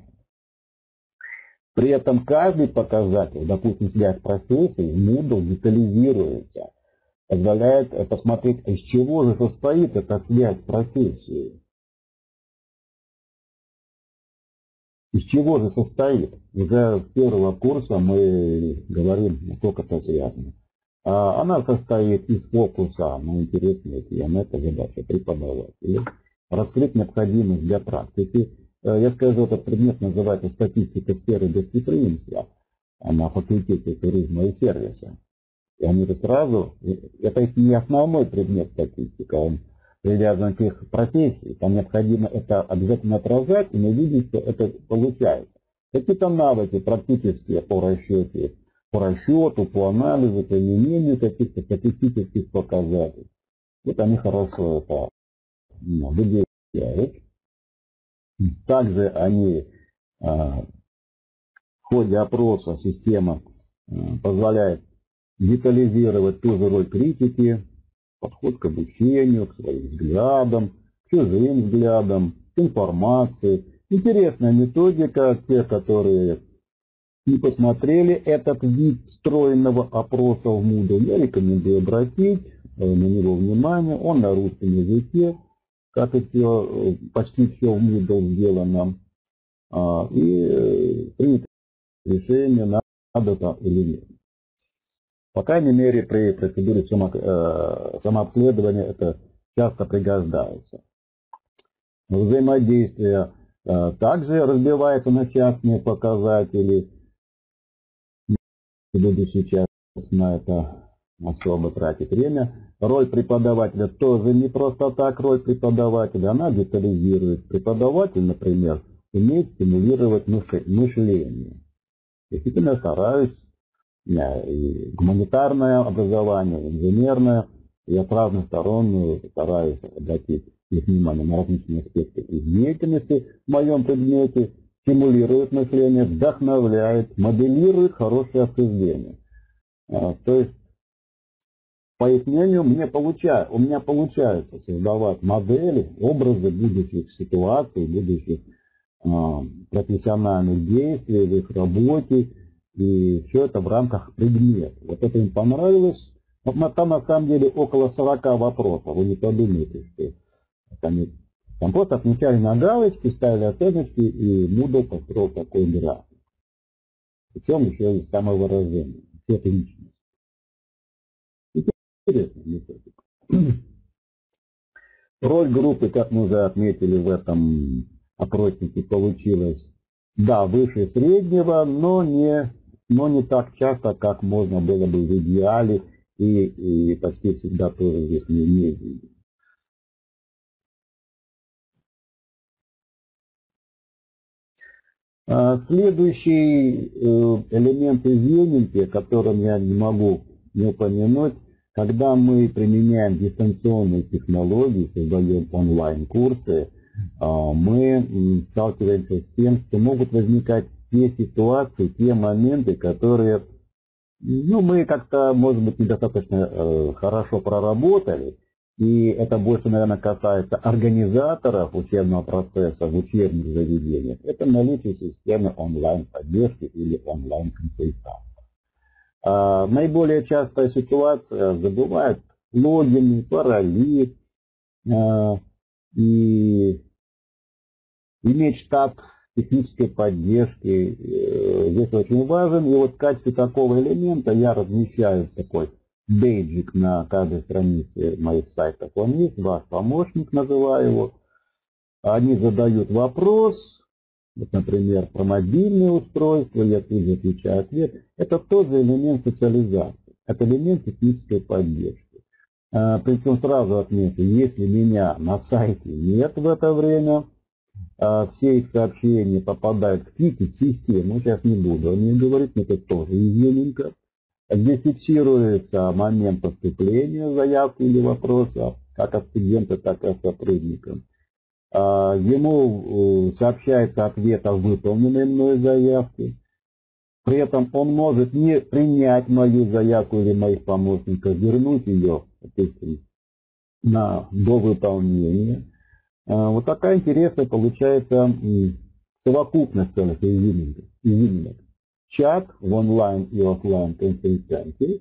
При этом каждый показатель, допустим, связь профессий, в Moodle детализируется, позволяет посмотреть, из чего же состоит эта связь профессии. Из чего же состоит? Уже с первого курса мы говорим, насколько это связано. Она состоит из фокуса на интересные темы, это задача преподавателя, раскрыть необходимость для практики. Я скажу, этот предмет называется статистика сферы гостеприимства на факультете туризма и сервиса. И они сразу, это не основной предмет статистика, он привязан к их профессии, там необходимо это обязательно отражать, и мы видим, что это получается. Какие-то навыки практические по расчету, по расчету, по анализу, применению каких-то статистических показателей. Вот они хорошо это выделяют. Также они в ходе опроса система позволяет детализировать ту же роль критики, подход к обучению, к своим взглядам, к чужим взглядам, к информации. Интересная методика. Те, которые не посмотрели этот вид встроенного опроса в Moodle, я рекомендую обратить на него внимание. Он на русском языке, как и все, почти все в Moodle сделано. И принято решение, надо это или нет. По крайней мере, при процедуре самообследования это часто пригождается. Взаимодействие также разбивается на частные показатели. Не буду сейчас на это особо тратить время. Роль преподавателя тоже не просто так роль преподавателя, она детализирует. Преподаватель, например, умеет стимулировать мышление. Действительно стараюсь. И гуманитарное образование, инженерное. Я с разных сторон стараюсь обратить их внимание на различные аспекты их деятельности в моем предмете, стимулирует мышление, вдохновляет, моделирует хорошее обсуждение. То есть, по их мнению, мне получается, у меня получается создавать модели, образы будущих ситуаций, будущих профессиональных действий в их работе. И все это в рамках предмета. Вот это им понравилось. Там на самом деле около сорока вопросов. Вы не подумайте, что они там просто отмечали на галочки, ставили оценочки, и Moodle построил такой график. Причем еще и самовыражение. Все это личность. Интересно, методика. Роль группы, как мы уже отметили в этом опроснике, получилась, да, выше среднего, но не, но не так часто, как можно было бы в идеале, и, и почти всегда тоже здесь не видим. Следующий элемент извинения, о котором я не могу не упомянуть, когда мы применяем дистанционные технологии, создаем онлайн-курсы, мы сталкиваемся с тем, что могут возникать те ситуации, те моменты, которые, ну, мы как-то, может быть, недостаточно хорошо проработали. И это больше, наверное, касается организаторов учебного процесса в учебных заведениях. Это наличие системы онлайн-поддержки или онлайн-консультации. А, наиболее частая ситуация забывает логины, пароли. А, и иметь штаб технической поддержки э, здесь очень важен. И вот в качестве такого элемента я размещаю такой бейджик на каждой странице моих сайтов. Он есть, ваш помощник, называю его. Они задают вопрос, Вот, например, про мобильные устройства, я тут же отвечаю ответ. Это тоже элемент социализации, это элемент технической поддержки. А, причем сразу отмечу, если меня на сайте нет в это время, а, все их сообщения попадают в тикет-систему, сейчас не буду о ней говорить, но это тоже изюминка, где фиксируется момент поступления заявки или вопроса, как от студента, так и от сотрудника. Ему сообщается ответ о выполненной мной заявке. При этом он может не принять мою заявку или моих помощников, вернуть ее, допустим, на довыполнение. Вот такая интересная получается совокупность целых изюминок. Чат в онлайн и офлайн консультанте,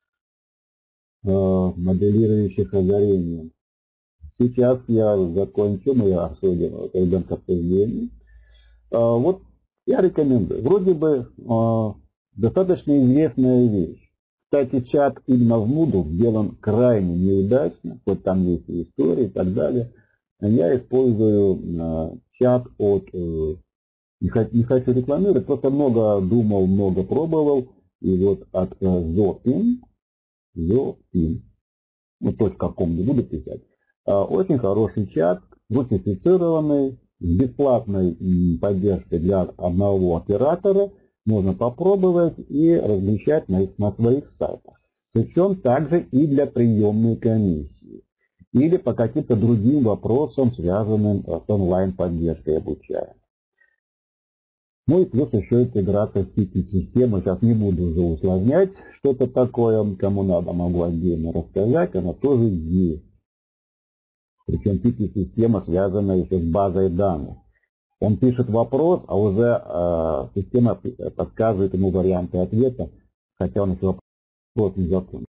моделирующих озарение. Сейчас я закончу, мы обсудим перейдем к обсуждению. Вот я рекомендую. Вроде бы достаточно известная вещь. Кстати, чат именно в Moodle сделан крайне неудачно, вот там есть и истории и так далее. Я использую чат от, не хочу рекламировать, просто много думал, много пробовал, и вот от Zopin, Zopin, ну точка ком не буду писать. Очень хороший чат, русифицированный, с бесплатной поддержкой для одного оператора. Можно попробовать и размещать на, на своих сайтах. Причем также и для приемной комиссии. Или по каким-то другим вопросам, связанным с онлайн-поддержкой обучаемых. Ну и плюс еще интеграция с тикет-системой. Сейчас не буду уже усложнять что-то такое. Кому надо, могу отдельно рассказать. Она тоже есть. Причем тикет-система связана еще с базой данных. Он пишет вопрос, а уже э, система подсказывает ему варианты ответа, хотя он еще вопрос не закончил.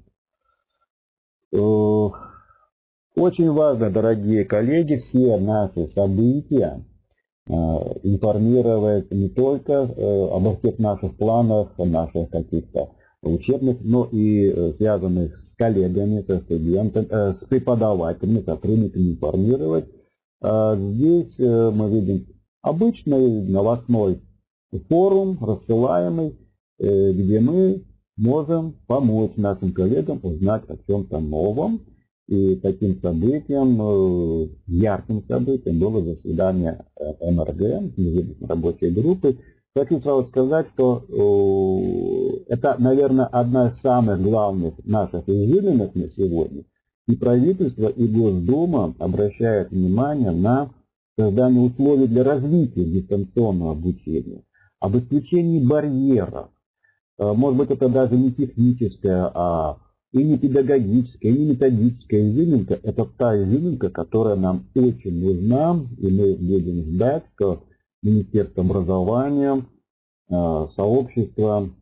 Э, очень важно, дорогие коллеги, все наши события э, информировать не только э, обо всех наших планах, наших каких-то учебных, но и э, связанных с коллегами, со студентами, э, с преподавателями, сотрудниками информировать. Э, здесь э, мы видим обычный новостной форум, рассылаемый, э, где мы можем помочь нашим коллегам узнать о чем-то новом. И таким событием, э, ярким событием было заседание эм эр гэ, рабочей группы. Хочу сразу сказать, что э, это, наверное, одна из самых главных наших изюминок на сегодня. И правительство, и Госдума обращают внимание на создание условий для развития дистанционного обучения, об исключении барьеров. Э, может быть, это даже не техническая, а и не педагогическая, и не методическая изюминка. Это та изюминка, которая нам очень нужна, и мы будем ждать, что Министерство образования, сообщество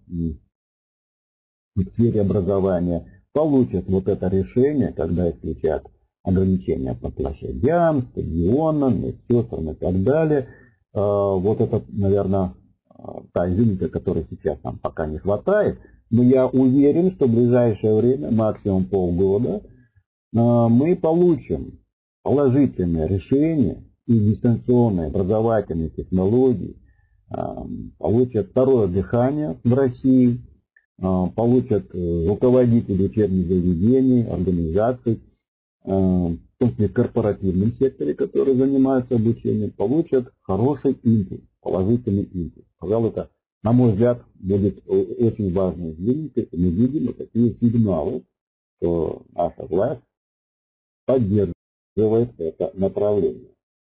в сфере образования получат вот это решение, когда исключат ограничения по площадям, стадионам, медсестрам и так далее. Вот это, наверное, та изюминка, которой сейчас нам пока не хватает. Но я уверен, что в ближайшее время, максимум полгода, мы получим положительное решение, и дистанционные образовательные технологии получат второе дыхание в России, получат руководители учебных заведений, организаций, в том числе в корпоративном секторе, которые занимаются обучением, получат хороший импульс, положительный импульс. Пожалуй, это, на мой взгляд, будет очень важной изменением, и мы видим вот такие сигналы, что наша власть поддерживает это направление.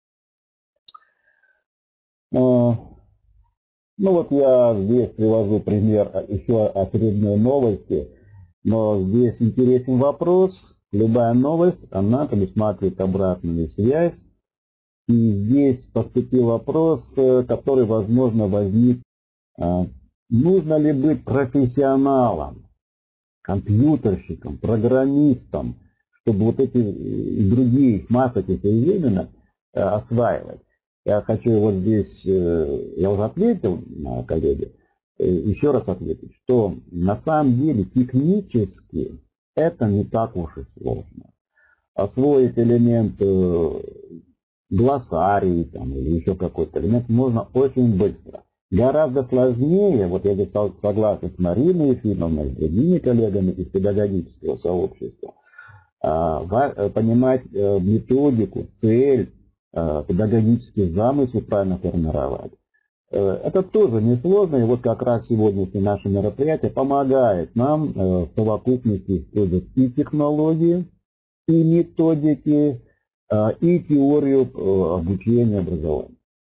Ну вот я здесь привожу пример еще очередной новости, но здесь интересен вопрос. Любая новость, она предусматривает обратную связь. И здесь поступил вопрос, который, возможно, возник. Нужно ли быть профессионалом, компьютерщиком, программистом, чтобы вот эти и другие массы этих изюминок осваивать? Я хочу вот здесь, я уже ответил, коллеги, еще раз ответить, что на самом деле технически это не так уж и сложно. Освоить элемент глоссарий там, или еще какой-то элемент можно очень быстро. Гораздо сложнее, вот я здесь согласен с Мариной Ефимовной, с другими коллегами из педагогического сообщества, понимать методику, цель, педагогический замысел правильно формировать. Это тоже несложно, и вот как раз сегодняшнее наше мероприятие помогает нам в совокупности использовать и технологии, и методики, и теорию обучения образования.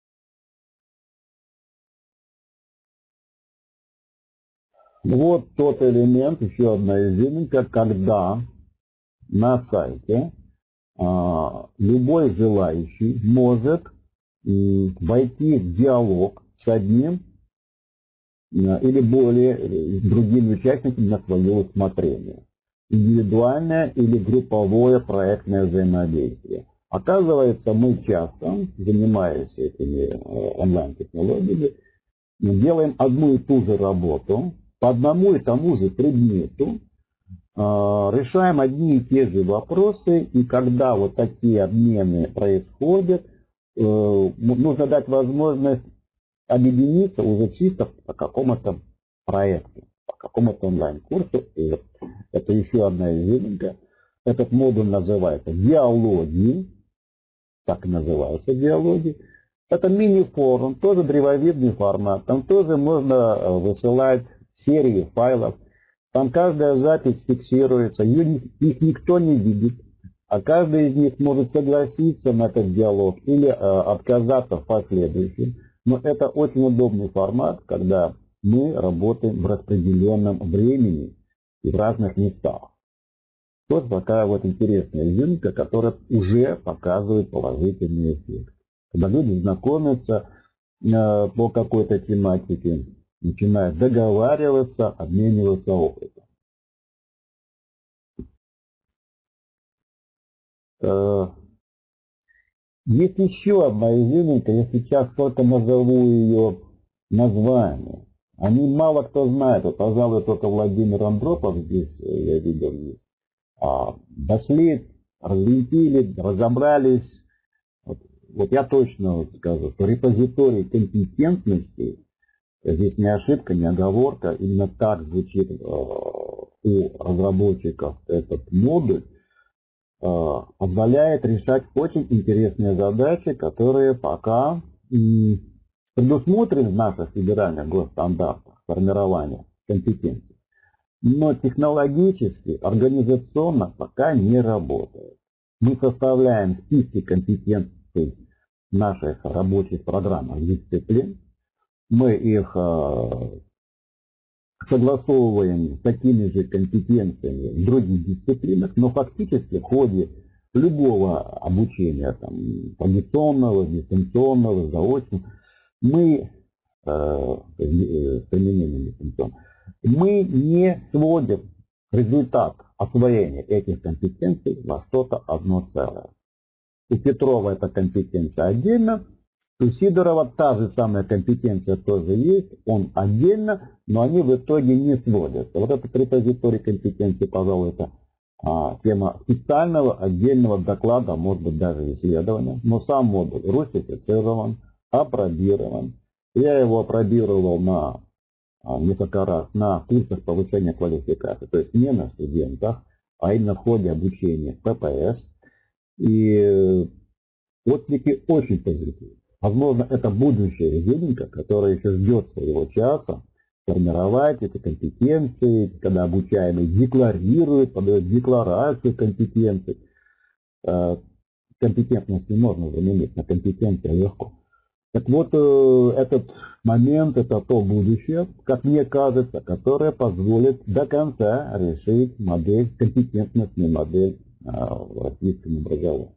Вот тот элемент, еще одна изюминка, когда на сайте любой желающий может войти в диалог с одним или более другими участниками на свое усмотрение. Индивидуальное или групповое проектное взаимодействие. Оказывается, мы часто, занимаясь этими онлайн-технологиями, делаем одну и ту же работу по одному и тому же предмету, решаем одни и те же вопросы, и когда вот такие обмены происходят, нужно дать возможность объединиться уже чисто по какому-то проекту, по какому-то онлайн-курсу. И это еще одна изюминка. Этот модуль называется «Диалоги», так и называется «Диалоги». Это мини-форум, тоже древовидный формат. Там тоже можно высылать серии файлов. Там каждая запись фиксируется, их никто не видит. А каждый из них может согласиться на этот диалог или э, отказаться в последующем. Но это очень удобный формат, когда мы работаем в распределенном времени и в разных местах. Вот такая вот интересная изюминка, которая уже показывает положительный эффект. Когда люди знакомятся э, по какой-то тематике, начинают договариваться, обмениваться опытом. Есть еще одна изюминка, я сейчас только назову ее название. Они мало кто знает, вот, пожалуй, только Владимир Андропов здесь, я видел, а, дошли, развинтили, разобрались. Вот, вот я точно вот скажу, что репозиторий компетентности, здесь не ошибка, не оговорка, именно так звучит э, у разработчиков этот модуль, позволяет решать очень интересные задачи, которые пока предусмотрены в наших федеральных госстандартах формирования компетенций, но технологически, организационно пока не работают. Мы составляем списки компетенций в наших рабочих программах дисциплин, мы их согласовываем с такими же компетенциями в других дисциплинах, но фактически в ходе любого обучения, там, традиционного, дистанционного, заочного, мы, э, применением дистанционного, мы не сводим результат освоения этих компетенций во что-то одно целое. У Петрова эта компетенция отдельно, у Сидорова та же самая компетенция тоже есть, он отдельно, но они в итоге не сводятся. Вот этот репозиторий компетенции, пожалуй, это а, тема специального отдельного доклада, может быть даже исследования. Но сам модуль русифицирован, апробирован. Я его апробировал на, а, несколько раз на курсах повышения квалификации, то есть не на студентах, а именно в ходе обучения пэ пэ эс. И отклики очень позитивные. Возможно, это будущая изюминка, которая еще ждет своего часа, формировать эти компетенции, когда обучаемый декларирует, подает декларацию компетенций. Компетентность не можно заменить на компетенции легко. Так вот, этот момент, это то будущее, как мне кажется, которое позволит до конца решить модель, компетентностную модель в российском образовании.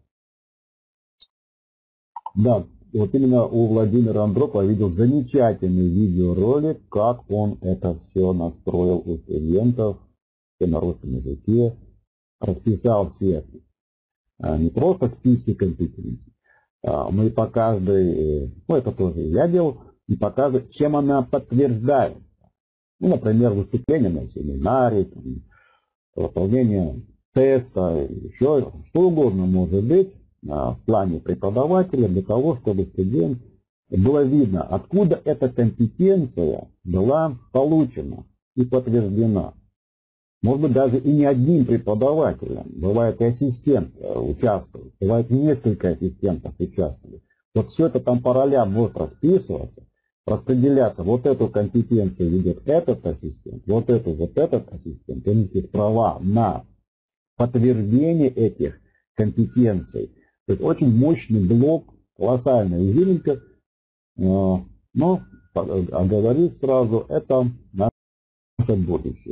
Да. Вот именно у Владимира Андропова я видел замечательный видеоролик, как он это все настроил у студентов на русском языке, расписал все не просто списки компетенций, мы по каждой, ну это тоже я делал, и по каждой, чем она подтверждается. Ну, например, выступление на семинаре, там, выполнение теста, еще что угодно может быть. в плане преподавателя для того, чтобы студент было видно, откуда эта компетенция была получена и подтверждена. Может быть, даже и не одним преподавателем. Бывает и ассистент участвует, бывает несколько ассистентов участвуют. Вот все это там по ролям может расписываться, распределяться. Вот эту компетенцию ведет этот ассистент, вот эту, вот этот ассистент. У них есть права на подтверждение этих компетенций. То есть очень мощный блок, колоссальная изюминка. Но, оговорюсь сразу, это наше будущее.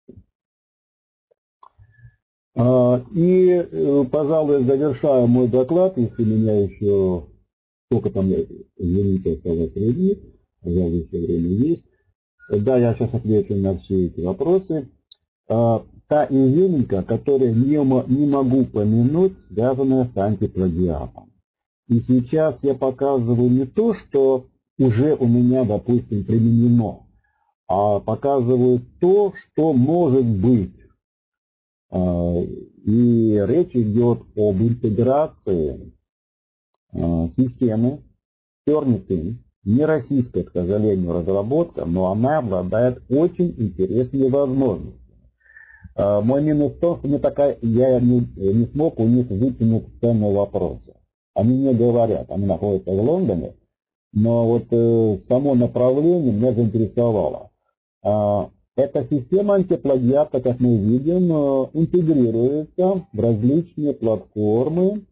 И, пожалуй, завершаю мой доклад, если меня еще сколько там, извините, осталось времени, пожалуй, еще время есть. Да, я сейчас отвечу на все эти вопросы. Та изюминка, которую не, не могу помянуть, связанная с антиплагиатом. И сейчас я показываю не то, что уже у меня, допустим, применено, а показываю то, что может быть. И речь идет об интеграции системы Turnitin. Не российская, к сожалению, разработка, но она обладает очень интересными возможностями. Мой минус в том, что не такая, я не, не смог у них вытянуть цену вопроса. Они мне говорят, они находятся в Лондоне, но вот э, само направление меня заинтересовало. Э, эта система антиплагиата, как мы видим, э, интегрируется в различные платформы.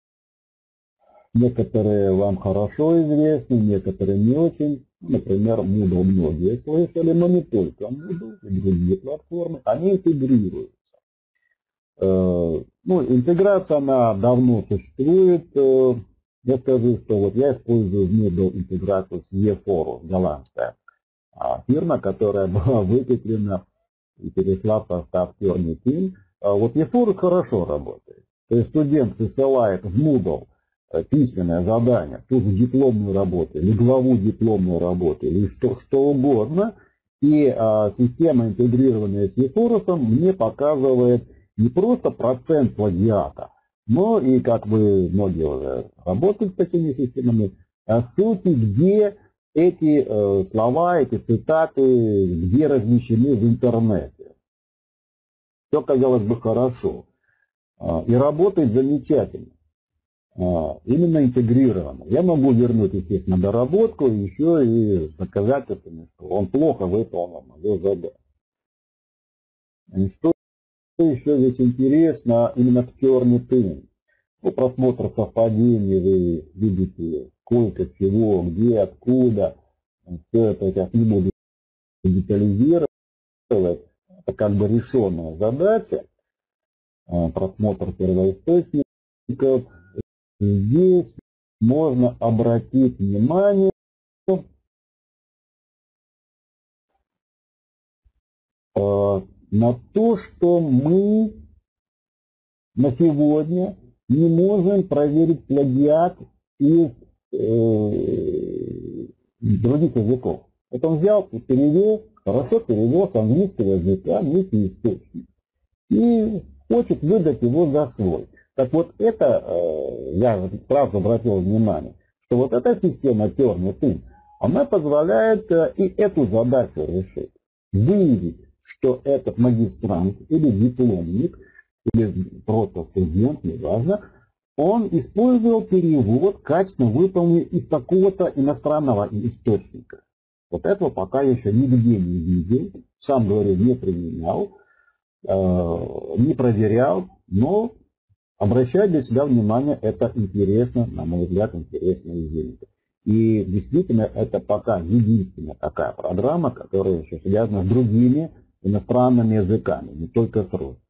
Некоторые вам хорошо известны, некоторые не очень. Например, Moodle многие слышали, но не только Moodle, и другие платформы, они интегрируются. Э, ну, интеграция, она давно существует. Э, я скажу, что вот я использую в Moodle интеграцию с eForus, голландская а, фирма, которая была выкуплена и перешла в состав Turnitin. А вот eForus хорошо работает. То есть студент присылает в Moodle письменное задание, ту же дипломную работу, или главу дипломной работы, или что, что угодно, и а, система, интегрированная с eForus, мне показывает не просто процент плагиата, но и, как вы многие уже работают с такими системами, ссылки, где эти э, слова, эти цитаты, где размещены в интернете. Все, казалось бы, хорошо. И работает замечательно. Именно интегрировано. Я могу вернуть, естественно, доработку, еще и с доказательствами, что он плохо выполнил мое задание. Что еще здесь интересно именно в Turnitin? Ну, просмотр совпадений, вы видите, сколько, чего, где, откуда. Все это я не буду детализировать. Это как бы решенная задача. Просмотр первоисточников. Здесь можно обратить внимание на то, что мы на сегодня не можем проверить плагиат из э, других языков. Вот он взял и перевел, хорошо перевел с английского языка некий источник и хочет выдать его за свой. Так вот это, э, я сразу обратил внимание, что вот эта система Turnitin, она позволяет э, и эту задачу решить. Выявить, что этот магистрант или дипломник, или просто студент, неважно, он использовал перевод, качественно выполненный из такого-то иностранного источника. Вот этого пока еще нигде не видел, сам говорю, не применял, э, не проверял, но обращаю для себя внимание, это интересно, на мой взгляд, интересная изюминка. И действительно, это пока единственная такая программа, которая еще связана с другими иностранными языками, не только с русским.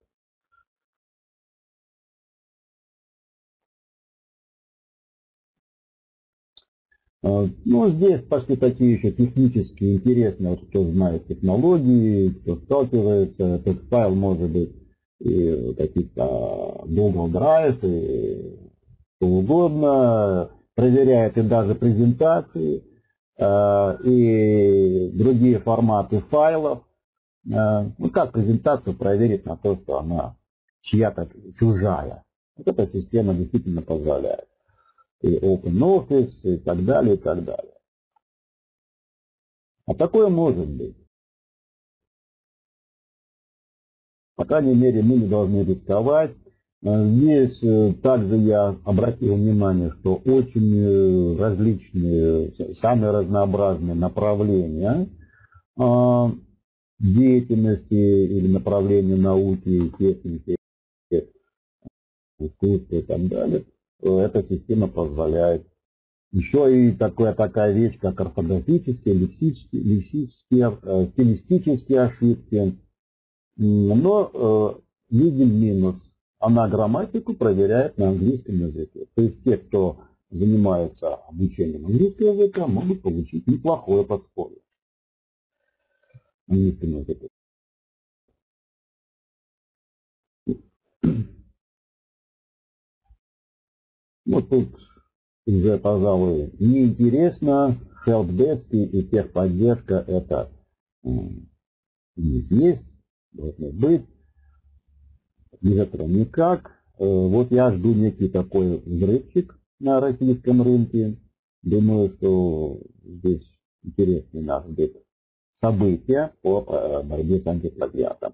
Ну, здесь пошли такие еще технические, интересные, вот кто знает технологии, кто сталкивается, этот файл может быть и каких-то Google Drive, и что угодно, проверяет и даже презентации, и другие форматы файлов. Ну, как презентацию проверить на то, что она чья-то чужая. Вот эта система действительно позволяет. И OpenOffice, и так далее, и так далее. А такое может быть. По крайней мере, мы не должны рисковать. Здесь также я обратил внимание, что очень различные, самые разнообразные направления деятельности или направления науки, техники, искусства и так далее. Эта система позволяет. Еще и такая, такая вещь, как орфографические, лексические, лексические, стилистические ошибки. Но э, видим минус. Она грамматику проверяет на английском языке. То есть те, кто занимается обучением английского языка, могут получить неплохое подспорье. Английскому языку. Ну тут уже, пожалуй, неинтересно. Helpdesk и техподдержка это есть, должно быть. Без этого никак. Вот я жду некий такой взрывчик на российском рынке. Думаю, что здесь интересные нас ждут события по борьбе с антиплагиатом.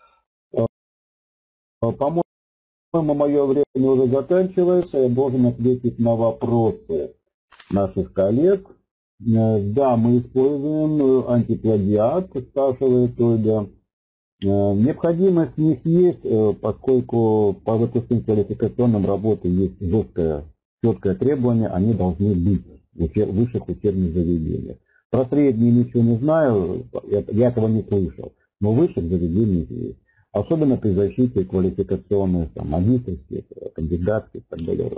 По-моему, мое время уже заканчивается. Я должен ответить на вопросы наших коллег. Да, мы используем антиплагиат, спрашивает Ольга. Необходимость в них есть, поскольку по выпускным квалификационным работам есть жесткое, четкое требование, они должны быть в высших учебных заведениях. Про средние ничего не знаю, я этого не слышал, но в высших заведениях есть. Особенно при защите квалификационных, там, магистрских, кандидатских и так далее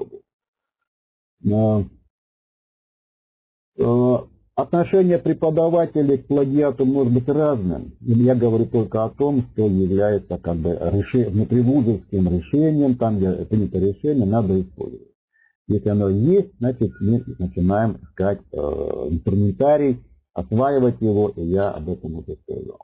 работ. Отношение преподавателей к плагиату может быть разным. Я говорю только о том, что является как бы решением, внутривузовским решением, там где принято решение, надо использовать. Если оно есть, значит мы начинаем искать э, инструментарий, осваивать его, и я об этом уже сказал.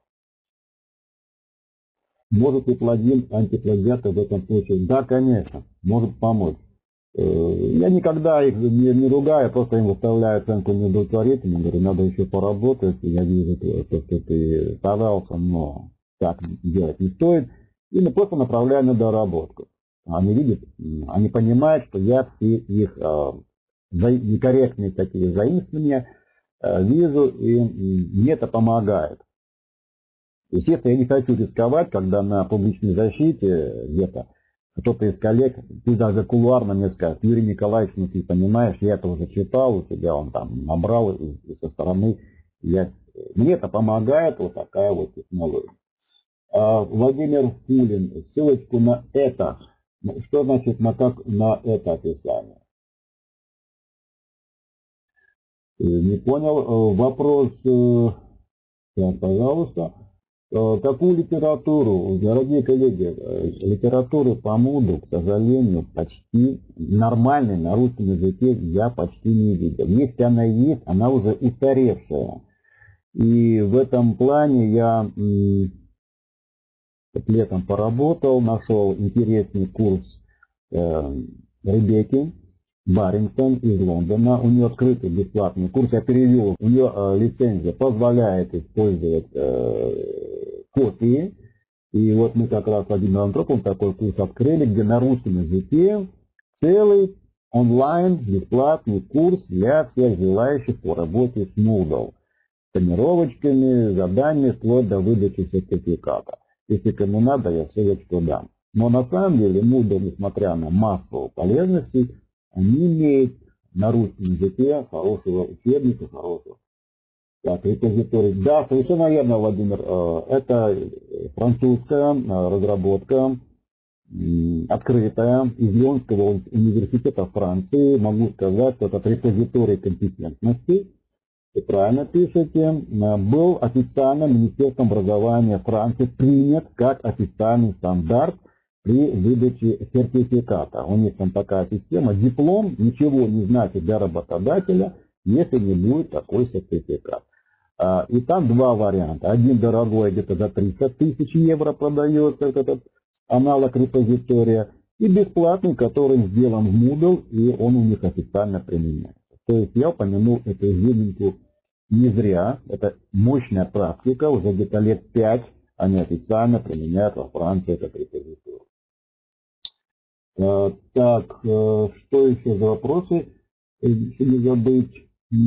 Может ли плагин антиплагиата в этом случае? Да, конечно, может помочь. Я никогда их не, не ругаю, просто им выставляю оценку неудовлетворительную, говорю, надо еще поработать, я вижу, то, что ты старался, но так делать не стоит, и просто направляю на доработку. Они видят, они понимают, что я все их э, некорректные такие заимствования э, вижу, и мне это помогает. Естественно, я не хочу рисковать, когда на публичной защите где-то кто-то из коллег, ты даже кулуарно мне скажет, Юрий Николаевич, ну ты понимаешь, я это уже читал, у тебя он там набрал, и, и со стороны, я, мне это помогает, вот такая вот технология. А, Владимир Пулин, ссылочку на это, что значит на, как, на это описание? Не понял, вопрос, так, пожалуйста. Какую литературу, дорогие коллеги, литературы по МУДу, к сожалению, почти нормальной на русском языке я почти не видел. Если она есть, она уже устаревшая. И в этом плане я летом поработал, нашел интересный курс э, Ребекки Баррингтон из Лондона. У нее открытый бесплатный курс, я перевел. У нее э, лицензия позволяет использовать э, копии. И вот мы как раз с Владимиром Антроповым такой курс открыли, где на русском языке целый онлайн бесплатный курс для всех желающих по работе с Moodle. С тренировочками, заданиями, вплоть до выдачи сертификата. Если кому надо, я ссылочку дам. Но на самом деле Moodle, несмотря на массу полезностей, не имеет на русском языке хорошего учебника, хорошего. Так, репозиторий. Да, совершенно верно, Владимир. Это французская разработка, открытая, из Лионского университета Франции. Могу сказать, что это репозиторий компетентности. Вы правильно пишете. Был официально Министерством образования Франции принят как официальный стандарт при выдаче сертификата. У них там такая система. Диплом ничего не значит для работодателя, если не будет такой сертификат. И там два варианта. Один дорогой, где-то за триста тысяч евро продается этот аналог репозитория. и бесплатный, который сделан в Moodle, и он у них официально применяется. То есть я упомянул эту изюминку не зря. Это мощная практика, уже где-то лет пять они официально применяют во Франции этот репозиторий. Так, что еще за вопросы? Если не забыть,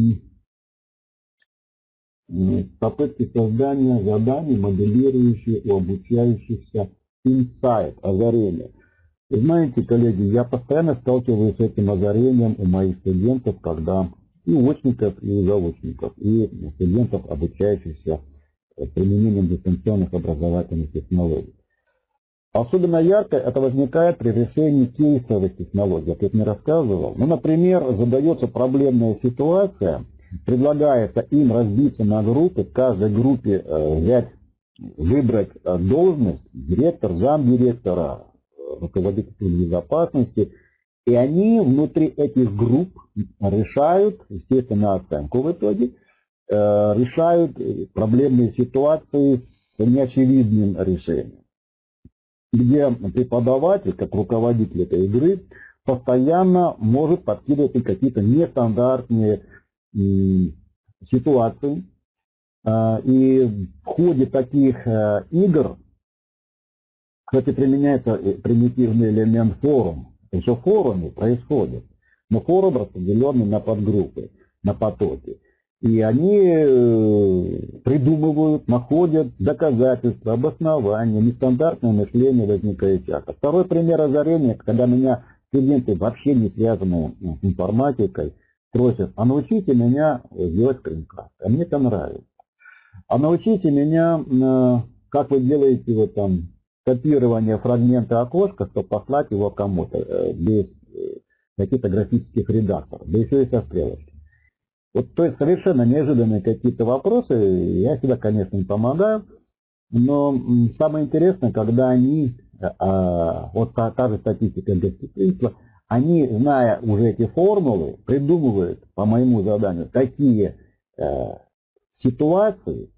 попытки создания заданий, моделирующих у обучающихся инсайт, озарение. Вы знаете, коллеги, я постоянно сталкиваюсь с этим озарением у моих студентов, когда и у очников, и у заочников, и студентов, обучающихся применением дистанционных образовательных технологий. Особенно ярко это возникает при решении кейсовых технологий. Я тут не рассказывал. Ну, например, задается проблемная ситуация, предлагается им разбиться на группы, в каждой группе взять, выбрать должность, директор, замдиректора, руководитель безопасности, и они внутри этих групп решают, естественно, оценку в итоге, решают проблемные ситуации с неочевидным решением, где преподаватель, как руководитель этой игры, постоянно может подкидывать какие-то нестандартные ситуации. И в ходе таких игр, кстати, применяется примитивный элемент форум. Еще в форуме происходит. Но форум распределенный на подгруппы, на потоки. И они придумывают, находят доказательства, обоснования, нестандартное мышление возникает часто. Второй пример озарения, когда меня студенты, вообще не связанные с информатикой, просят: а научите меня делать скринкаст. А мне это нравится. А научите меня, как вы делаете вот там копирование фрагмента окошка, чтобы послать его кому-то без каких-то графических редакторов, да еще и со стрелочкой. Вот, то есть совершенно неожиданные какие-то вопросы, я всегда, конечно, им помогаю, но самое интересное, когда они, вот та, та же статистика гостеприимства, они, зная уже эти формулы, придумывают по моему заданию такие э, ситуации,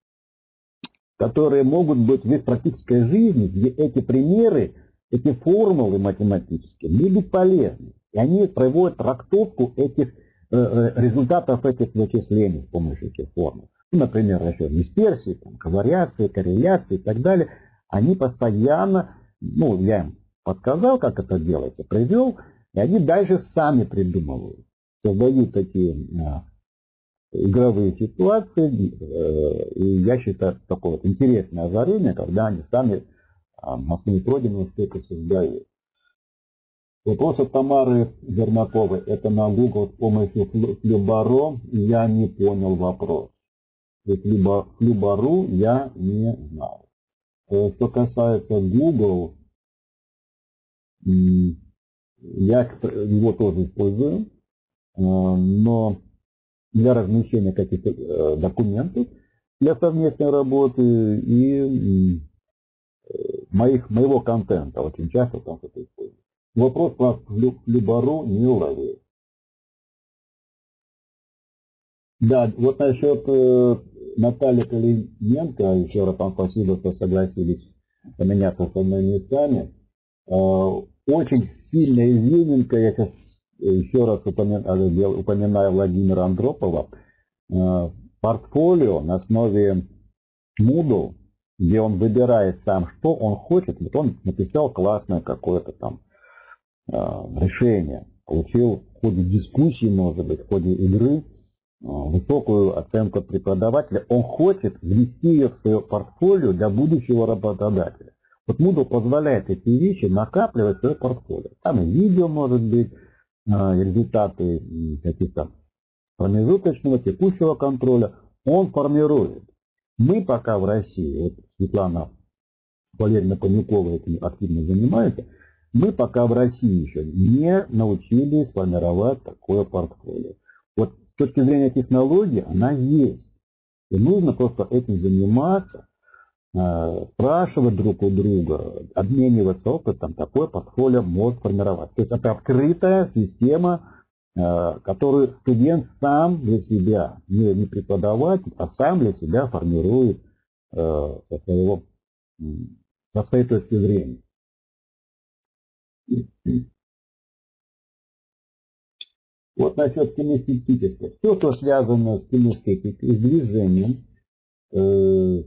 которые могут быть в их практической жизни, где эти примеры, эти формулы математические будут полезны. И они проводят трактовку этих э, результатов этих вычислений с помощью этих формул. Ну, например, расчет дисперсии, там, ковариации, корреляции и так далее. Они постоянно, ну, я им подсказал, как это делается, привел, и они дальше сами придумывают, создают такие э, игровые ситуации, и я считаю, такое вот интересное озарение, когда они сами на основе пройденного что-то создают. Вопрос от Тамары Зернаковой. Это на Google с помощью Флюбаро. Я не понял вопрос. Флюбару я не знаю. Что касается Google, я его тоже использую, но для размещения каких-то документов для совместной работы и моих, моего контента очень часто там что-то использую. Вопрос про Флюбару не уловил. Да, вот насчет э, Натальи Калиненко, еще раз вам спасибо, что согласились поменяться со мной местами. Э, очень сильная изюминка, я сейчас еще раз упоминаю, упоминаю Владимира Андропова, э, портфолио на основе Moodle, где он выбирает сам, что он хочет. Вот он написал классное какое-то там э, решение, получил в ходе дискуссии, может быть, в ходе игры э, высокую оценку от преподавателя. Он хочет ввести ее в свое портфолио для будущего работодателя. Вот Moodle позволяет эти вещи накапливать в свое портфолио. Там и видео может быть, результаты каких-то промежуточного, текущего контроля он формирует. Мы пока в России, вот Светлана Валерьевна Панюкова этим активно занимается, мы пока в России еще не научились формировать такое портфолио. Вот с точки зрения технологии она есть. И нужно просто этим заниматься, спрашивать друг у друга, обмениваться опытом, такое портфолио может формировать. То есть это открытая система, которую студент сам для себя, не, не преподаватель, а сам для себя формирует со, своего, со своей точки зрения. Вот насчет кинестетического. Все, что связано с кинестетикой, с движением, э,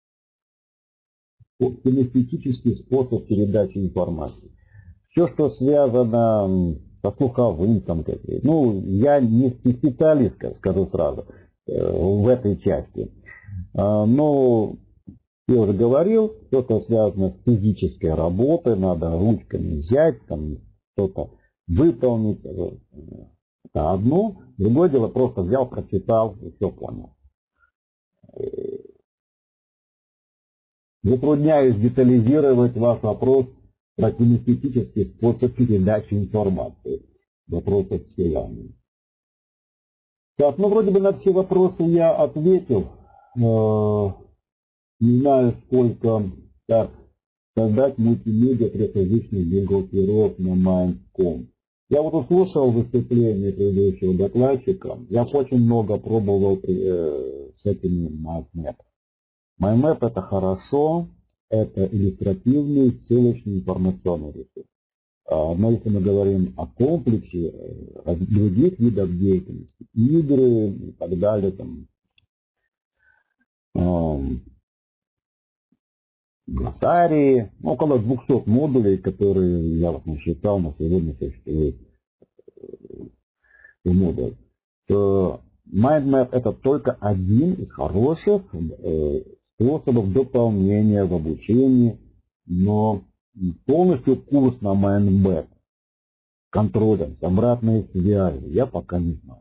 кинестетический способ передачи информации. Все, что связано со слуховым, там, ну, я не специалист, скажу сразу, в этой части. Но я уже говорил, все, что связано с физической работой, надо ручками взять, там, что-то выполнить. Это одно. Другое дело, просто взял, прочитал и все понял. Затрудняюсь детализировать ваш вопрос про кинестетический способ передачи информации. Вопросы все явные. Так, ну вроде бы на все вопросы я ответил. Не знаю, сколько. Так, создать мультимедиа трехязычных бухгалтеров на майнд точка ком. Я вот услышал выступление предыдущего докладчика. Я очень много пробовал э, с этими MindMap. MindMap это хорошо, это иллюстративный, ссылочный, информационный ресурс. Но если мы говорим о комплексе других видов деятельности, игры и так далее, там, глоссарии, около двухсот модулей, которые я вот насчитал, на сегодня существует в модулях, то MindMap это только один из хороших способов дополнения в обучении, но полностью курс на MindMap контролем с обратной связью я пока не знаю.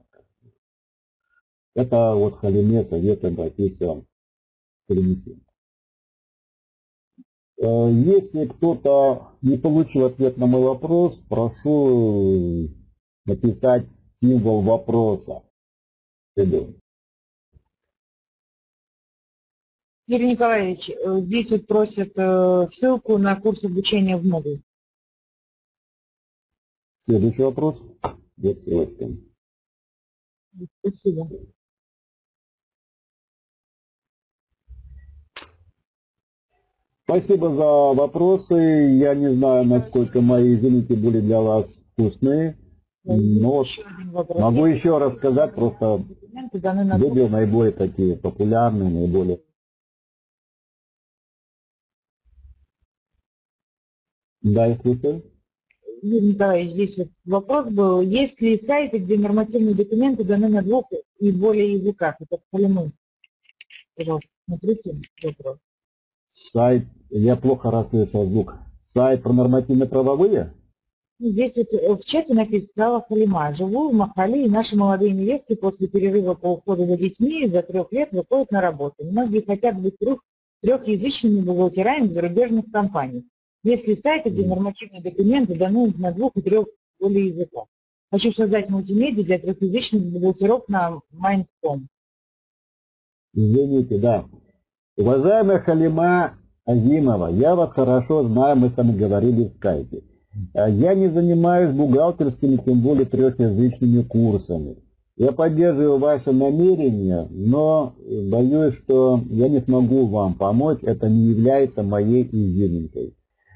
Это вот Халиме советую обратиться к Халиме. Если кто-то не получил ответ на мой вопрос, прошу написать символ вопроса. Юрий Николаевич, здесь вот просят ссылку на курс обучения в модуль. Следующий вопрос. Нет ссылочки. Спасибо. Спасибо за вопросы. Я не знаю, насколько мои, извините, были для вас вкусные. Но еще могу еще раз сказать, просто выбрал наиболее такие популярные, наиболее... Да, я слушаю. Юрий Николаевич, здесь вот вопрос был, есть ли сайты, где нормативные документы даны на двух и более языках? Это Халимы. Пожалуйста, смотрите вопрос. Сайт, я плохо расслышал звук. Сайт про нормативно-правовые? Здесь вот в чате написала Халима. Живу в Махале, и наши молодые невестки после перерыва по уходу за детьми за трех лет выходят на работу. Многие хотят быть трех, трехязычными бухгалтерами зарубежных компаний. Есть ли сайты, где нормативные документы даны на двух и трех более языках? Хочу создать мультимедиа для трехязычных бухгалтеров на майнд точка ком. Извините, да. Уважаемая Халима Азимова, я вас хорошо знаю, мы с вами говорили в скайпе. Я не занимаюсь бухгалтерскими, тем более трехязычными курсами. Я поддерживаю ваши намерения, но боюсь, что я не смогу вам помочь, это не является моей изюминкой.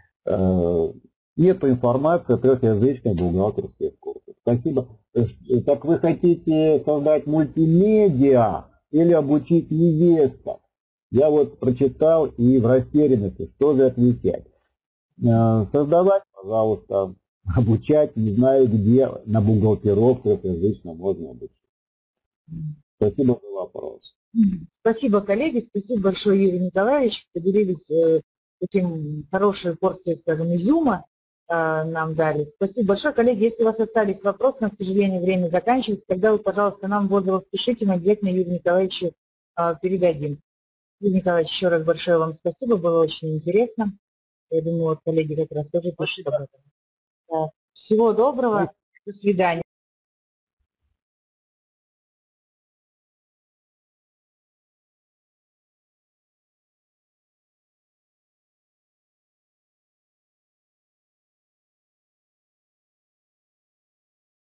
Нет информации о трехязычных бухгалтерских курсах. Спасибо. Так вы хотите создать мультимедиа или обучить невесток? Я вот прочитал и в растерянности, что же отвечать. Создавать, пожалуйста, обучать, не знаю где, на бухгалтеров трехязычно можно обучить. Спасибо за вопрос. Спасибо, коллеги, спасибо большое, Юрий Николаевич, поделились э, таким хорошей порцией, скажем, изюма э, нам дали. Спасибо большое, коллеги, если у вас остались вопросы, но, к сожалению, время заканчивается, тогда вы, пожалуйста, нам в отзывах пишите, мы обязательно Юрию Николаевичу э, передадим. Юрий Николаевич, еще раз большое вам спасибо, было очень интересно. Я думаю, вот коллеги как раз тоже пишут об этом. Всего доброго, до свидания.